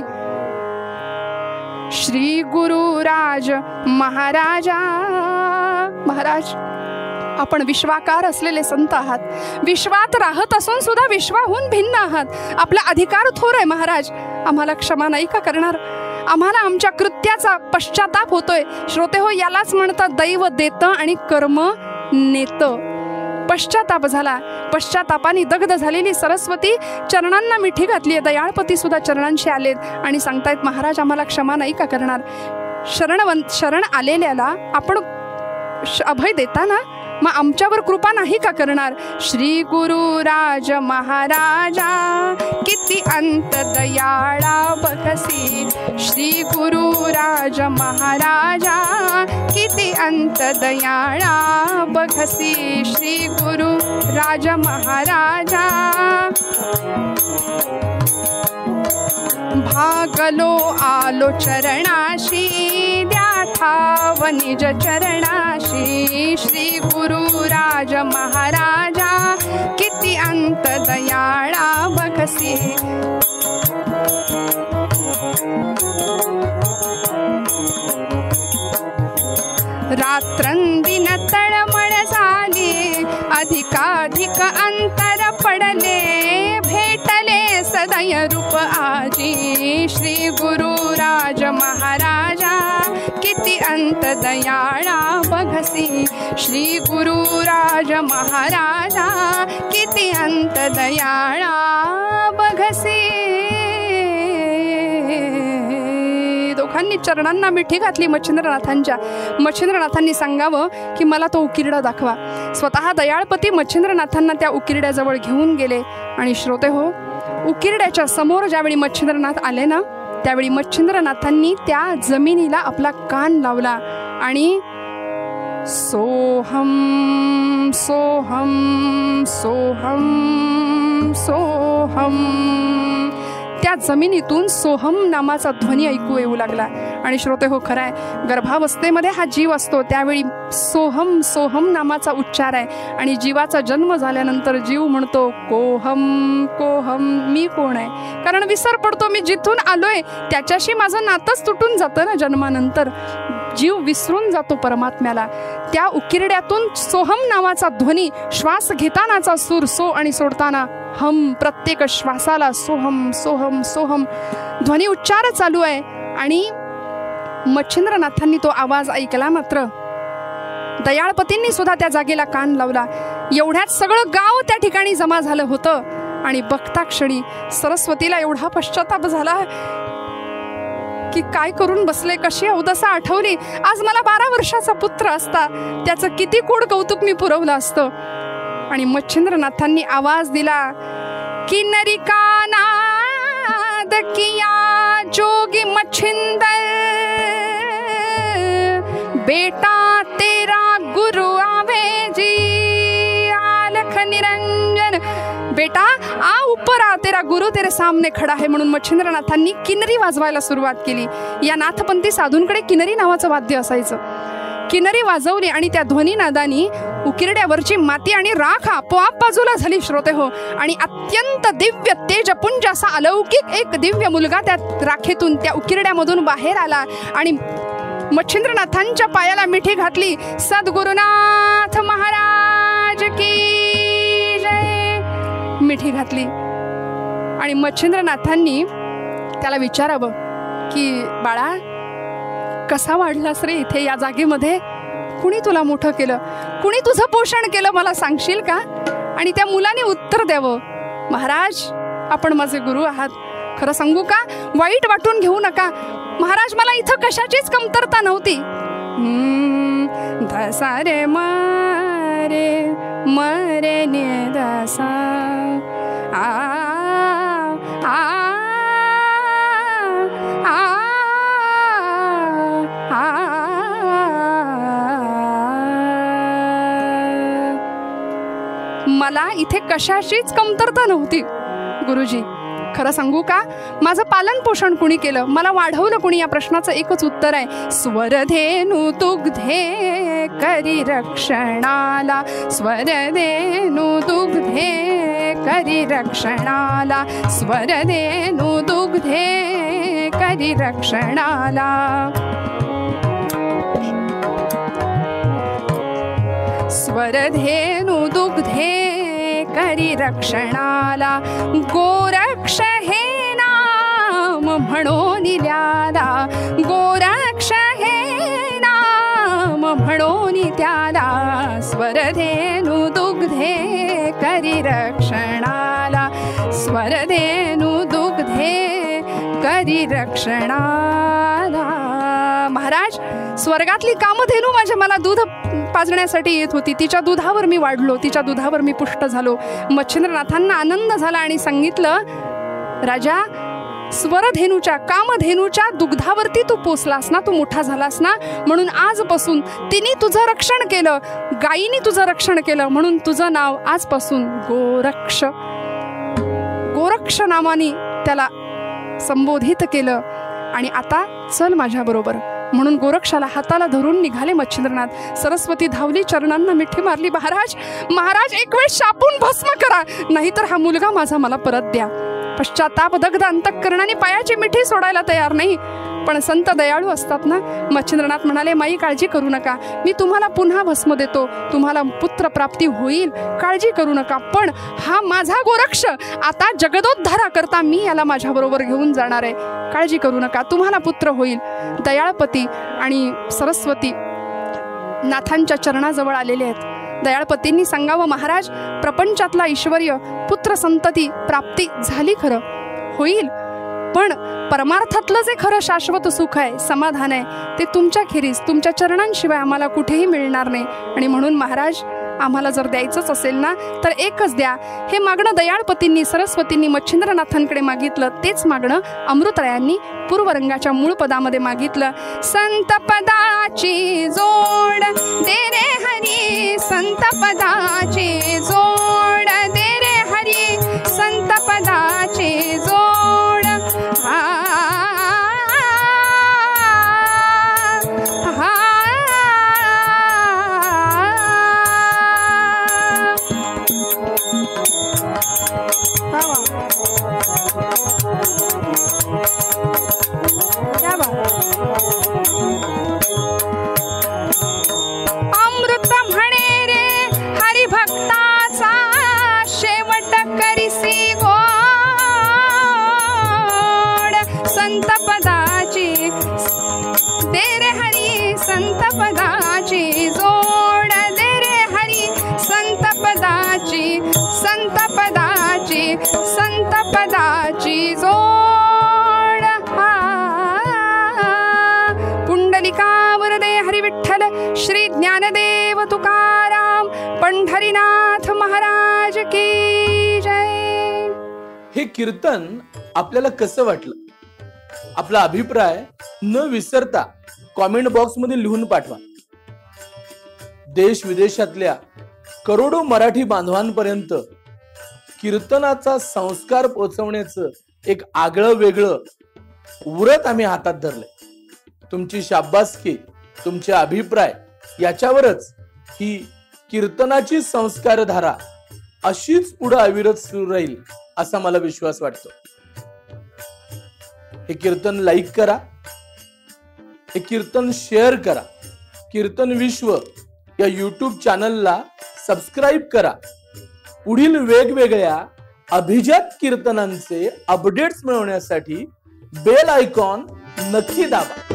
श्री गुरुराज महाराजा, महाराज आपण विश्वाकार असलेले संत आहात, विश्वात राहत असून सुद्धा विश्वाहून भिन्न आहात. आपला अधिकार थोर आहे महाराज, आम्हाला क्षमा नाही का करणार? आम्हाला आमच्या कृत्याचा पश्चाताप होतोय. श्रोते हो, यालाच म्हणतात दैव देतं आणि कर्म नेतं. पश्चाताप झाला. पश्चातापाने दग्ध झालेली सरस्वती चरणांना मिठी घातली. दयाळपती सुद्धा चरणांशी आलेत आणि सांगतायत, महाराज आम्हाला क्षमा नाही का करणार? शरण आलेल्याला आपण अभय देता ना, मग आमच्यावर कृपा नाही का करणार? श्री गुरुराज महाराजा किती अंत दयाळा बघसी, श्री गुरुराज महाराजा किती अंत दयाळा बघसी, श्री गुरुराज महाराजा. भागलो आलो चरणाशी, द्या ठाव निज चरणाशी, श्री गुरुराज महाराजा किती अंत दयाळा बघसी. रात्रंदिन तळमळ झाली, अधिकाधिक अंतर पडले, भेटले सदय रूप आजी, श्री गुरुराज महाराजा किती अंत दयाळा बघसी, श्री गुरुराज महाराजा किती अंत दयाळा बघसी. दोघांनी चरणांना मिठी घातली मच्छिंद्रनाथांच्या. मच्छिंद्रनाथांनी सांगावं की मला तो उकिरडा दाखवा. स्वतः दयाळपती मच्छिंद्रनाथांना त्या उकिरड्याजवळ घेऊन गेले. आणि श्रोते हो, उकिरड्याच्या समोर ज्यावेळी मच्छिंद्रनाथ आले ना, त्यावेळी मच्छिंद्रनाथांनी त्या जमिनीला आपला कान लावला आणि सोहम सोहम सोहम सोहम, त्या जमिनीतून सोहम नामाचा ध्वनी ऐकू येऊ लागला. आणि श्रोते हो, खरं आहे, गर्भावस्थेमध्ये हा जीव असतो, त्यावेळी सोहम सोहम नामाचा उच्चार आहे. आणि जीवाचा जन्म झाल्यानंतर जीव म्हणतो कोहम कोहम, मी कोण आहे? कारण विसर पडतो, मी जिथून आलोय त्याच्याशी माझं नातंच तुटून जातं ना जन्मानंतर. जीव विसरून जातो परमात्म्याला. त्या उकिरड्यातून सोहम नावाचा ध्वनी, श्वास घेतानाचा सूर सो आणि सोडताना हम, प्रत्येक श्वासाला सोहम सोहम सोहम ध्वनी उच्चार चालू आहे. आणि मच्छिंद्रनाथांनी तो आवाज ऐकला. मात्र दयाळपतींनी सुद्धा त्या जागेला कान लावला. एवढ्यात सगळं गाव त्या ठिकाणी जमा झालं होतं. आणि बघता क्षणी सरस्वतीला एवढा पश्चाताप झाला की काय करून बसले, कशी अवदसा आठवली. आज मला 12 वर्षाचा पुत्र असता, त्याचं किती कोड कौतुक मी पुरवलं असतं. आणि मच्छिंद्रनाथांनी आवाज दिला, किन्नरी का नाद किया जोगी मच्छिंद्र, बेटा तेरा गुरु आवे जी, आलख निरंजन, बेटा आ ऊपर आ, तेरा गुरु तेरे सामने खडा है. म्हणून मच्छिंद्रनाथांनी किन्नरी वाजवायला सुरुवात केली. या नाथपंथी साधूंकडे किन्नरी नावाचं वाद्य असायचं. किन्नरी वाजवली आणि त्या ध्वनीनादानी उकिरड्यावरची माती आणि राख आपोआप बाजूला झाली. श्रोते हो, आणि अत्यंत दिव्य तेजपुंज असा अलौकिक एक दिव्य मुलगा त्या राखेतून, त्या उकिरड्यामधून बाहेर आला. आणि मच्छिंद्रनाथांच्या पायाला मिठी घातली. सद्गुरुनाथ महाराज की जय, मिठी घातली. आणि मच्छिंद्रनाथांनी त्याला विचारावं की बाळा, कसा वाढलास रे इथे या जागेमध्ये? कुणी तुला मोठं केलं? कुणी तुझं पोषण केलं, मला सांगशील का? आणि त्या मुलाने उत्तर द्यावं, महाराज आपण माझे गुरु आहात. खरं सांगू का, वाईट वाटून घेऊ नका, महाराज मला इथं कशाचीच कमतरता नव्हती. दसा रे मरे मरे ने दसा आ आ आ मला इथे कशाचीच कमतरता नव्हती. गुरुजी, खरं सांगू का, माझं पालन पोषण कुणी केलं, मला वाढवलं कुणी, या प्रश्नाचं एकच उत्तर आहे, स्वरधेनु दुग्धे करी रक्षणाला, स्वरधेनु दुग्धे करी रक्षणाला, स्वरधेनु दुग्धे करी रक्षणाला. स्वरधेनु दुग्धे करी रक्षणाला, गोरक्ष हे नाम म्हणून ल्याला, गोरक्ष हे नाम म्हणून त्याला, स्वरधेनु दुग्धे करी रक्षणाला, स्वरधेनु दुग्धे करी रक्षणाला. महाराज, स्वर्गातली कामधेनू मला दूध पाजण्यासाठी येत होती. तिच्या दुधावर मी वाढलो, तिच्या दुधावर मी पुष्ट झालो. मच्छिंद्रनाथांना आनंद झाला आणि सांगितलं, राजा, स्वरधेनूच्या कामधेनूच्या दुग्धावरती तू पोचलास ना, तू मोठा झालास ना, म्हणून आजपासून तिने तुझं रक्षण केलं, गायीने तुझं रक्षण केलं, म्हणून तुझं नाव आजपासून गोरक्ष, गोरक्ष नावाने त्याला संबोधित केलं. आणि आता चल माझ्याबरोबर, म्हणून गोरक्षाला हाताला धरून निघाले मच्छिंद्रनाथ. सरस्वती धावली, चरणांना मिठी मारली. महाराज, महाराज, एक वेळ शापून भस्म करा, नाहीतर हा मुलगा माझा मला परत द्या. पश्चाताप दग्ध अंतःकरणाने पायाची मिठी सोडायला तयार नाही. पण संत दयाळू असतात ना. मच्छिंद्रनाथ म्हणाले, माई काळजी करू नका, मी तुम्हाला पुन्हा भस्म देतो, तुम्हाला पुत्र प्राप्ती होईल, काळजी करू नका. पण हा माझा गोरक्ष आता जगदोद्धारा करता मी याला माझ्याबरोबर घेऊन जाणार आहे, काळजी करू नका, तुम्हाला पुत्र होईल. दयाळपती आणि सरस्वती नाथांच्या चरणाजवळ आलेले आहेत. दयाळपतींनी सांगावं, महाराज, प्रपंचातला ऐश्वर्य, पुत्र संतती प्राप्ती झाली, खरं होईल, पण परमार्थातलं जे खरं शाश्वत सुख आहे, समाधान आहे, ते तुमच्या खेरीज, तुमच्या चरणांशिवाय आम्हाला कुठेही मिळणार नाही. आणि म्हणून महाराज, आम्हाला जर द्यायचंच असेल ना, तर एकच द्या. हे मागणं दयाळपतींनी, सरस्वतींनी मच्छिंद्रनाथांकडे मागितलं. तेच मागणं अमृतरायांनी पूर्वरंगाच्या मूळ पदामध्ये मागितलं. संत पदाची जोड दे रे हरी, संत पदाची जोड दे रे हरी, संत पदाची जोड. अमृत म्हणे रे हरिभक्ताचा शेवट करिसी गोड, संत पदाची दे रे हरी, संत पदाची जोड दे रे हरी, संत पदाची, संत पदाची, संत पदाची जोड. पुंडलिकावर दे हरी विठ्ठल श्री ज्ञानदेव तुकाराम पंढरीनाथ महाराज की जय. हे कीर्तन आपल्याला कसं वाटलं? आपला अभिप्राय न विसरता कॉमेंट बॉक्स मध्ये लिहून पाठवा. देश विदेशातल्या करोडो मराठी बांधवांपर्यंत कीर्तनाचा संस्कार पोहोचवण्याचं एक आगळं वेगळं व्रत आम्ही हातात धरलंय. तुमची शाबासकी, तुमचे अभिप्राय याच्यावरच ही कीर्तनाची संस्कारधारा अशीच पुढे अविरत सुरू राहील असा मला विश्वास वाटतो. हे कीर्तन लाईक करा, हे कीर्तन शेअर करा, कीर्तन विश्व या YouTube चॅनलला सबस्क्राईब करा. पुढील वेगवेगळ्या अभिजात कीर्तनांचे अपडेट्स मिळवण्यासाठी बेल आयकॉन नक्की दाबा.